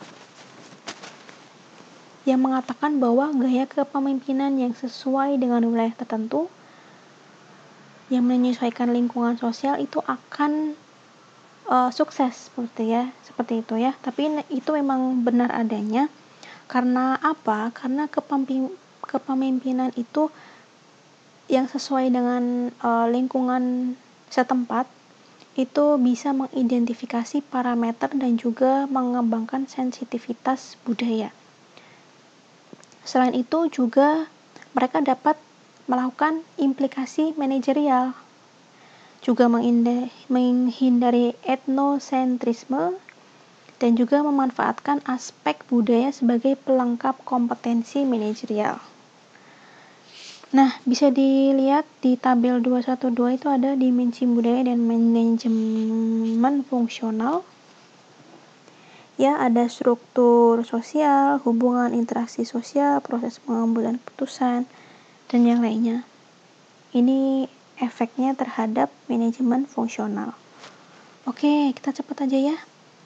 Speaker 1: yang mengatakan bahwa gaya kepemimpinan yang sesuai dengan wilayah tertentu yang menyesuaikan lingkungan sosial itu akan sukses seperti itu ya. Tapi itu memang benar adanya. Karena apa? Karena kepemimpinan itu yang sesuai dengan lingkungan setempat itu bisa mengidentifikasi parameter dan juga mengembangkan sensitivitas budaya. Selain itu juga mereka dapat melakukan implikasi manajerial, juga menghindari etnosentrisme, dan juga memanfaatkan aspek budaya sebagai pelengkap kompetensi manajerial. Nah, bisa dilihat di tabel 212 itu ada dimensi budaya dan manajemen fungsional. Ya, ada struktur sosial, hubungan interaksi sosial, proses pengambilan keputusan, dan yang lainnya. Ini efeknya terhadap manajemen fungsional. Oke, kita cepat aja ya.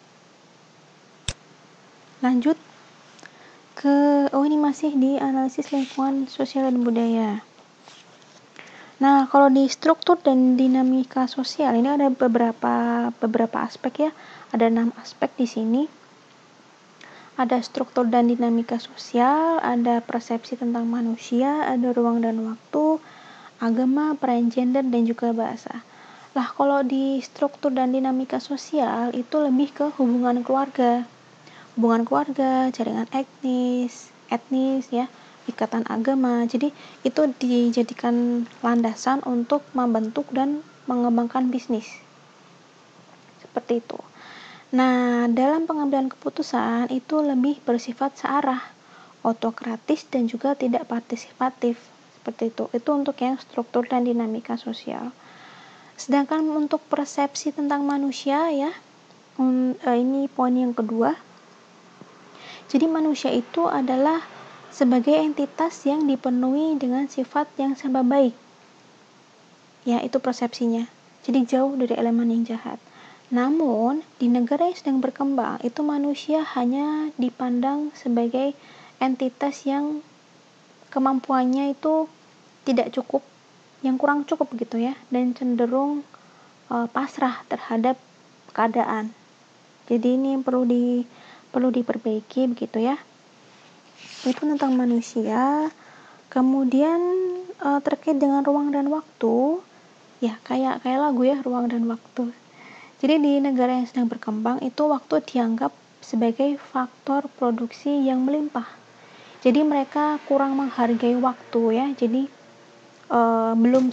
Speaker 1: Lanjut ke ini masih di analisis lingkungan sosial dan budaya. Nah, kalau di struktur dan dinamika sosial ini ada beberapa aspek ya. Ada 6 aspek di sini. Ada struktur dan dinamika sosial, ada persepsi tentang manusia, ada ruang dan waktu, agama, peran gender, dan juga bahasa. Lah, kalau di struktur dan dinamika sosial itu lebih ke hubungan keluarga, jaringan etnis ya, ikatan agama. Jadi itu dijadikan landasan untuk membentuk dan mengembangkan bisnis. Seperti itu. Nah, dalam pengambilan keputusan itu lebih bersifat searah, autokratis dan juga tidak partisipatif. Seperti itu. Itu untuk yang struktur dan dinamika sosial. Sedangkan untuk persepsi tentang manusia ya, ini poin yang kedua. Jadi manusia itu adalah sebagai entitas yang dipenuhi dengan sifat yang serba baik. Ya, itu persepsinya. Jadi jauh dari elemen yang jahat. Namun, di negara yang sedang berkembang, itu manusia hanya dipandang sebagai entitas yang kemampuannya itu tidak cukup, yang kurang cukup gitu ya, dan cenderung pasrah terhadap keadaan. Jadi ini yang perlu perlu diperbaiki begitu ya. Itu tentang manusia. Kemudian terkait dengan ruang dan waktu, ya kayak lagu ya, ruang dan waktu. Jadi di negara yang sedang berkembang itu waktu dianggap sebagai faktor produksi yang melimpah. Jadi mereka kurang menghargai waktu ya. Jadi belum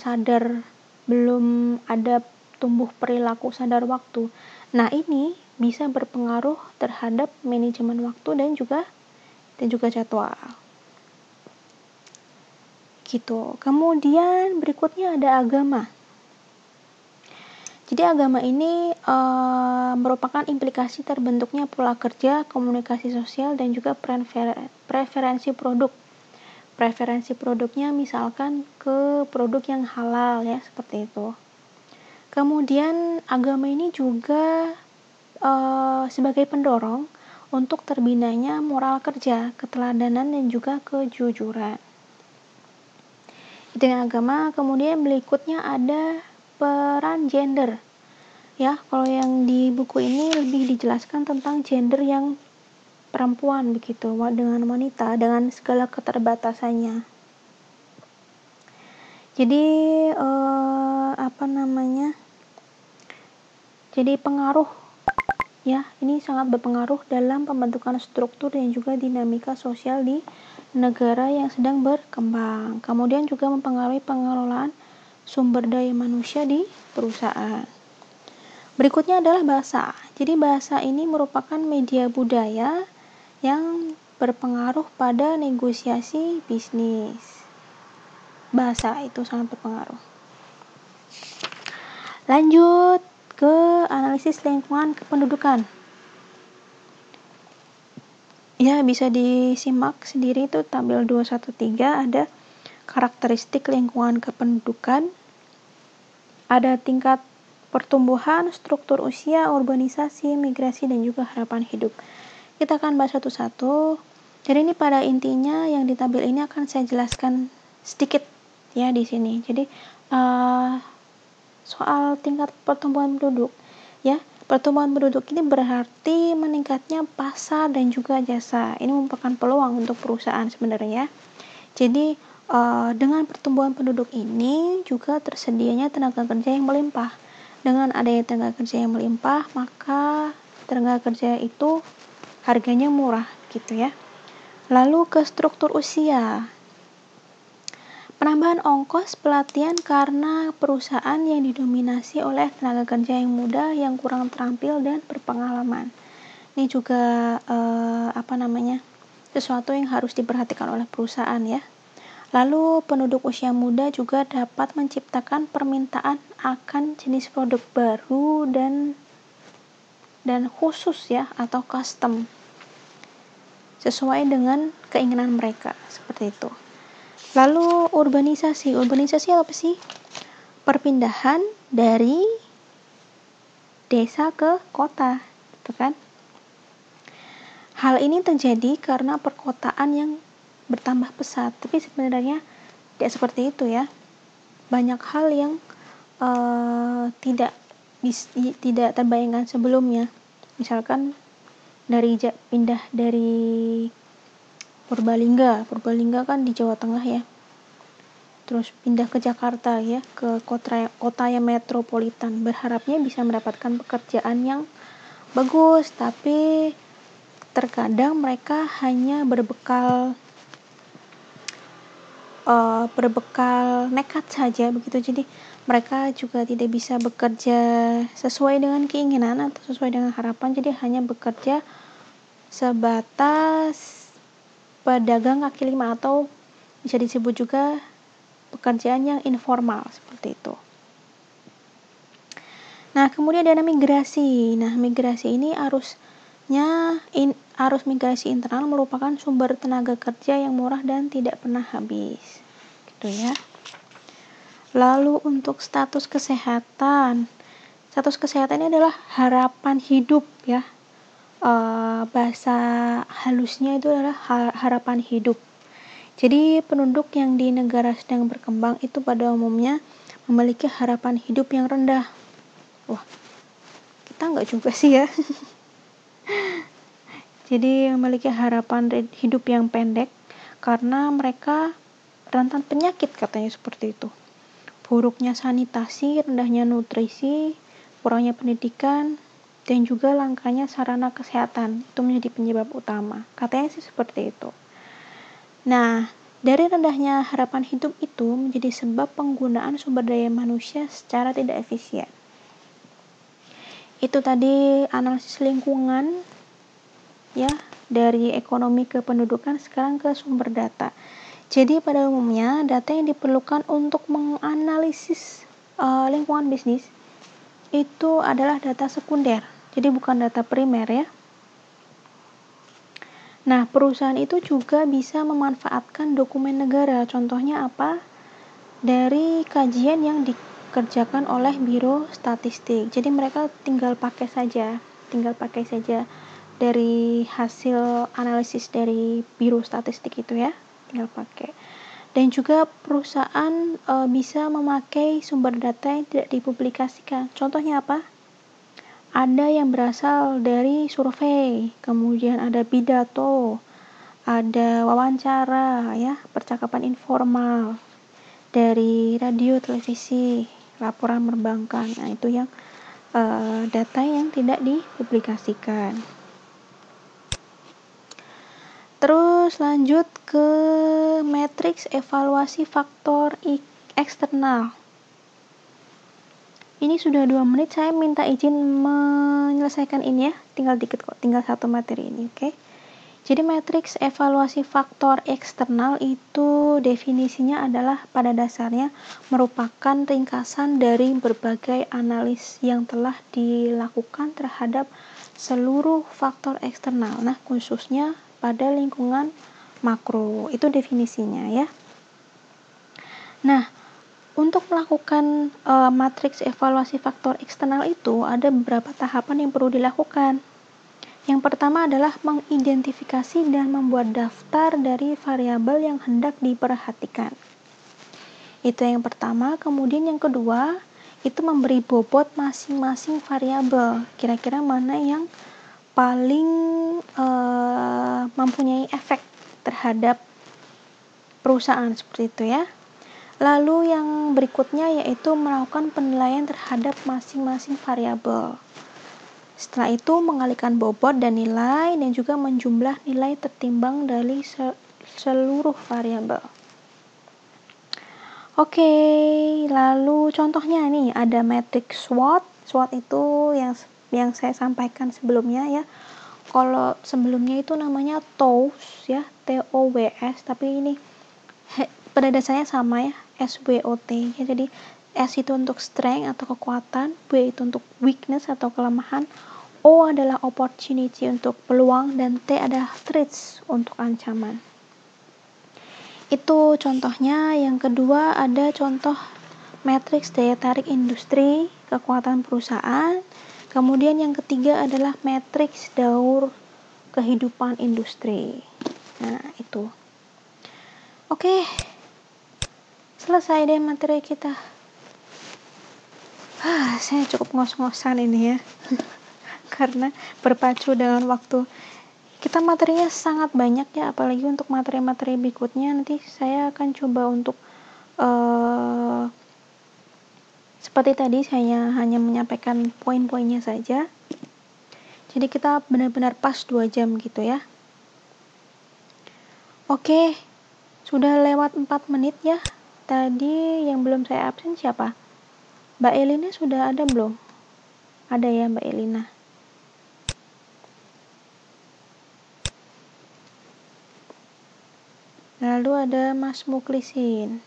Speaker 1: ada tumbuh perilaku sadar waktu. Nah, ini bisa berpengaruh terhadap manajemen waktu dan juga jadwal. Gitu. Kemudian berikutnya ada agama. Jadi agama ini merupakan implikasi terbentuknya pola kerja, komunikasi sosial, dan juga preferensi produk. Preferensi produknya misalkan ke produk yang halal ya, seperti itu. Kemudian agama ini juga sebagai pendorong untuk terbinanya moral kerja, keteladanan, dan juga kejujuran. Dengan agama, kemudian berikutnya ada peran gender. Ya, kalau yang di buku ini lebih dijelaskan tentang gender yang perempuan begitu, dengan wanita, dengan segala keterbatasannya. Jadi jadi pengaruh ya, ini sangat berpengaruh dalam pembentukan struktur dan juga dinamika sosial di negara yang sedang berkembang. Kemudian juga mempengaruhi pengelolaan sumber daya manusia di perusahaan. Berikutnya adalah bahasa. Jadi bahasa ini merupakan media budaya yang berpengaruh pada negosiasi bisnis. Bahasa itu sangat berpengaruh. Lanjut ke analisis lingkungan kependudukan. Ya, bisa disimak sendiri itu tabel 213, ada karakteristik lingkungan kependudukan, ada tingkat pertumbuhan, struktur usia, urbanisasi, migrasi, dan juga harapan hidup. Kita akan bahas satu-satu. Jadi ini pada intinya yang di tabel ini akan saya jelaskan sedikit ya di sini. Jadi soal tingkat pertumbuhan penduduk ya. Pertumbuhan penduduk ini berarti meningkatnya pasar dan juga jasa. Ini merupakan peluang untuk perusahaan sebenarnya. Jadi dengan pertumbuhan penduduk ini juga tersedianya tenaga kerja yang melimpah. Dengan adanya tenaga kerja yang melimpah, maka tenaga kerja itu harganya murah gitu ya. Lalu ke struktur usia. Penambahan ongkos pelatihan karena perusahaan yang didominasi oleh tenaga kerja yang muda, yang kurang terampil dan berpengalaman. Ini juga sesuatu yang harus diperhatikan oleh perusahaan ya. Lalu penduduk usia muda juga dapat menciptakan permintaan akan jenis produk baru dan khusus ya, atau custom sesuai dengan keinginan mereka, seperti itu. Lalu urbanisasi apa sih? Perpindahan dari desa ke kota, gitu kan? Hal ini terjadi karena perkotaan yang bertambah pesat, tapi sebenarnya tidak seperti itu ya. Banyak hal yang tidak terbayangkan sebelumnya. Misalkan pindah dari Purbalingga kan di Jawa Tengah ya, terus pindah ke Jakarta ya, ke kota yang metropolitan, berharapnya bisa mendapatkan pekerjaan yang bagus, tapi terkadang mereka hanya berbekal nekat saja begitu. Jadi mereka juga tidak bisa bekerja sesuai dengan keinginan atau sesuai dengan harapan, jadi hanya bekerja sebatas pedagang kaki lima, atau bisa disebut juga pekerjaan yang informal, seperti itu. Nah, kemudian ada migrasi. Nah, migrasi ini arus migrasi internal merupakan sumber tenaga kerja yang murah dan tidak pernah habis, gitu ya. Lalu untuk status kesehatan ini adalah harapan hidup ya. Bahasa halusnya itu adalah harapan hidup. Jadi penduduk yang di negara sedang berkembang itu pada umumnya memiliki harapan hidup yang rendah. Wah, kita enggak juga sih ya. Jadi memiliki harapan hidup yang pendek karena mereka rentan penyakit, katanya seperti itu. Buruknya sanitasi, rendahnya nutrisi, kurangnya pendidikan, dan juga langkanya sarana kesehatan itu menjadi penyebab utama. Katanya sih seperti itu. Nah, dari rendahnya harapan hidup itu menjadi sebab penggunaan sumber daya manusia secara tidak efisien. Itu tadi analisis lingkungan, ya, dari ekonomi ke pendudukan, sekarang ke sumber data. Jadi pada umumnya data yang diperlukan untuk menganalisis lingkungan bisnis itu adalah data sekunder. Jadi bukan data primer, ya. Nah, perusahaan itu juga bisa memanfaatkan dokumen negara. Contohnya apa? Dari kajian yang dikerjakan oleh Biro Statistik. Jadi mereka tinggal pakai saja dari hasil analisis dari Biro Statistik itu, ya. Tinggal pakai. Dan juga perusahaan bisa memakai sumber data yang tidak dipublikasikan. Contohnya apa? Ada yang berasal dari survei, kemudian ada pidato, ada wawancara, ya, percakapan informal dari radio, televisi, laporan perbankan. Nah, itu yang data yang tidak dipublikasikan. Terus lanjut ke matriks evaluasi faktor eksternal. Ini sudah 2 menit, saya minta izin menyelesaikan ini, ya. Tinggal dikit kok, tinggal 1 materi ini, oke? Jadi matriks evaluasi faktor eksternal itu definisinya adalah pada dasarnya merupakan ringkasan dari berbagai analis yang telah dilakukan terhadap seluruh faktor eksternal. Nah, khususnya pada lingkungan makro. Itu definisinya, ya. Nah, untuk melakukan matriks evaluasi faktor eksternal itu ada beberapa tahapan yang perlu dilakukan. Yang pertama adalah mengidentifikasi dan membuat daftar dari variabel yang hendak diperhatikan. Itu yang pertama. Kemudian yang kedua, itu memberi bobot masing-masing variabel. Kira-kira mana yang paling mempunyai efek terhadap perusahaan, seperti itu, ya. Lalu yang berikutnya yaitu melakukan penilaian terhadap masing-masing variabel. Setelah itu mengalihkan bobot dan nilai dan juga menjumlah nilai tertimbang dari seluruh variabel. Oke, lalu contohnya nih ada matriks SWOT. SWOT itu yang saya sampaikan sebelumnya, ya. Kalau sebelumnya itu namanya TOWS, ya, TOWS, tapi ini pada dasarnya sama, ya, SWOT. Ya, jadi S itu untuk strength atau kekuatan, W itu untuk weakness atau kelemahan, O adalah opportunity untuk peluang, dan T adalah threats untuk ancaman. Itu contohnya. Yang kedua ada contoh matriks daya tarik industri, kekuatan perusahaan. Kemudian yang ketiga adalah matriks daur kehidupan industri. Nah, itu. Oke. Selesai deh materi kita. Saya cukup ngos-ngosan ini, ya. Karena berpacu dengan waktu. Kita materinya sangat banyak, ya, apalagi untuk materi-materi berikutnya. Nanti saya akan coba untuk seperti tadi saya hanya menyampaikan poin-poinnya saja. Jadi kita benar-benar pas 2 jam gitu, ya. Oke, sudah lewat 4 menit, ya. Tadi yang belum saya absen siapa? Mbak Elina sudah ada belum? Ada, ya, Mbak Elina. Lalu ada Mas Muklisin.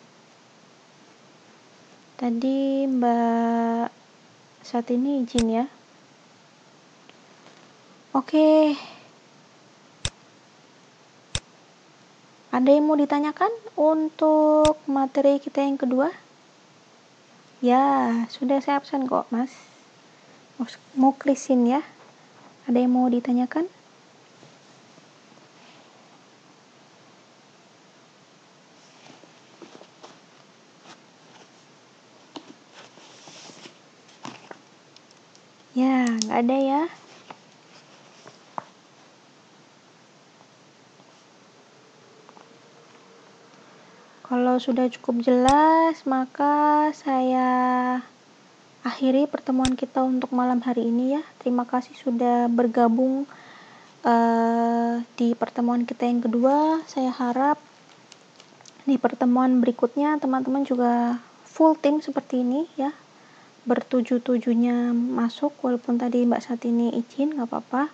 Speaker 1: Tadi Mbak saat ini izin, ya. Oke. Ada yang mau ditanyakan untuk materi kita yang kedua? Ya, sudah saya absen kok, Mas Muklisin, ya. Ada yang mau ditanyakan? Ya, nggak ada, ya. Kalau sudah cukup jelas, maka saya akhiri pertemuan kita untuk malam hari ini ya. Terima kasih sudah bergabung di pertemuan kita yang kedua. Saya harap di pertemuan berikutnya teman-teman juga full tim seperti ini ya. Bertujuh-tujuhnya masuk, walaupun tadi Mbak Satini izin, nggak apa-apa.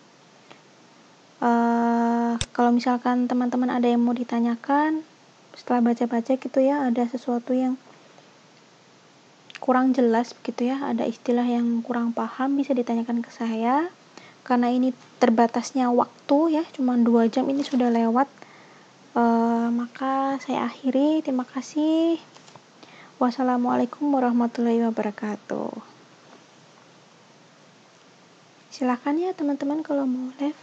Speaker 1: Kalau misalkan teman-teman ada yang mau ditanyakan setelah baca-baca gitu ya, ada sesuatu yang kurang jelas begitu ya, ada istilah yang kurang paham, bisa ditanyakan ke saya. Karena ini terbatasnya waktu ya, cuma 2 jam ini sudah lewat, maka saya akhiri. Terima kasih. Wassalamualaikum warahmatullahi wabarakatuh. Silakan ya teman-teman kalau mau live.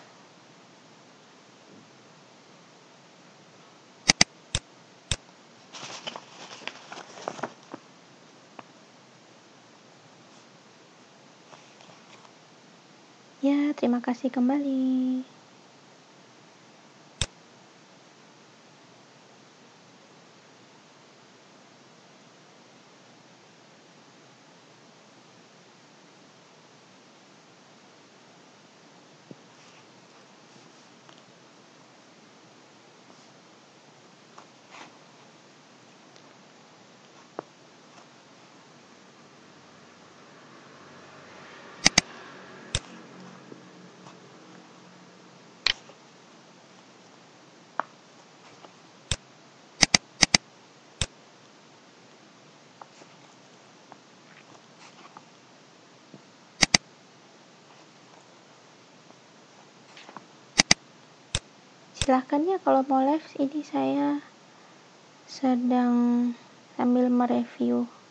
Speaker 1: Ya, terima kasih kembali. Silahkan ya kalau mau live, ini saya sedang sambil mereview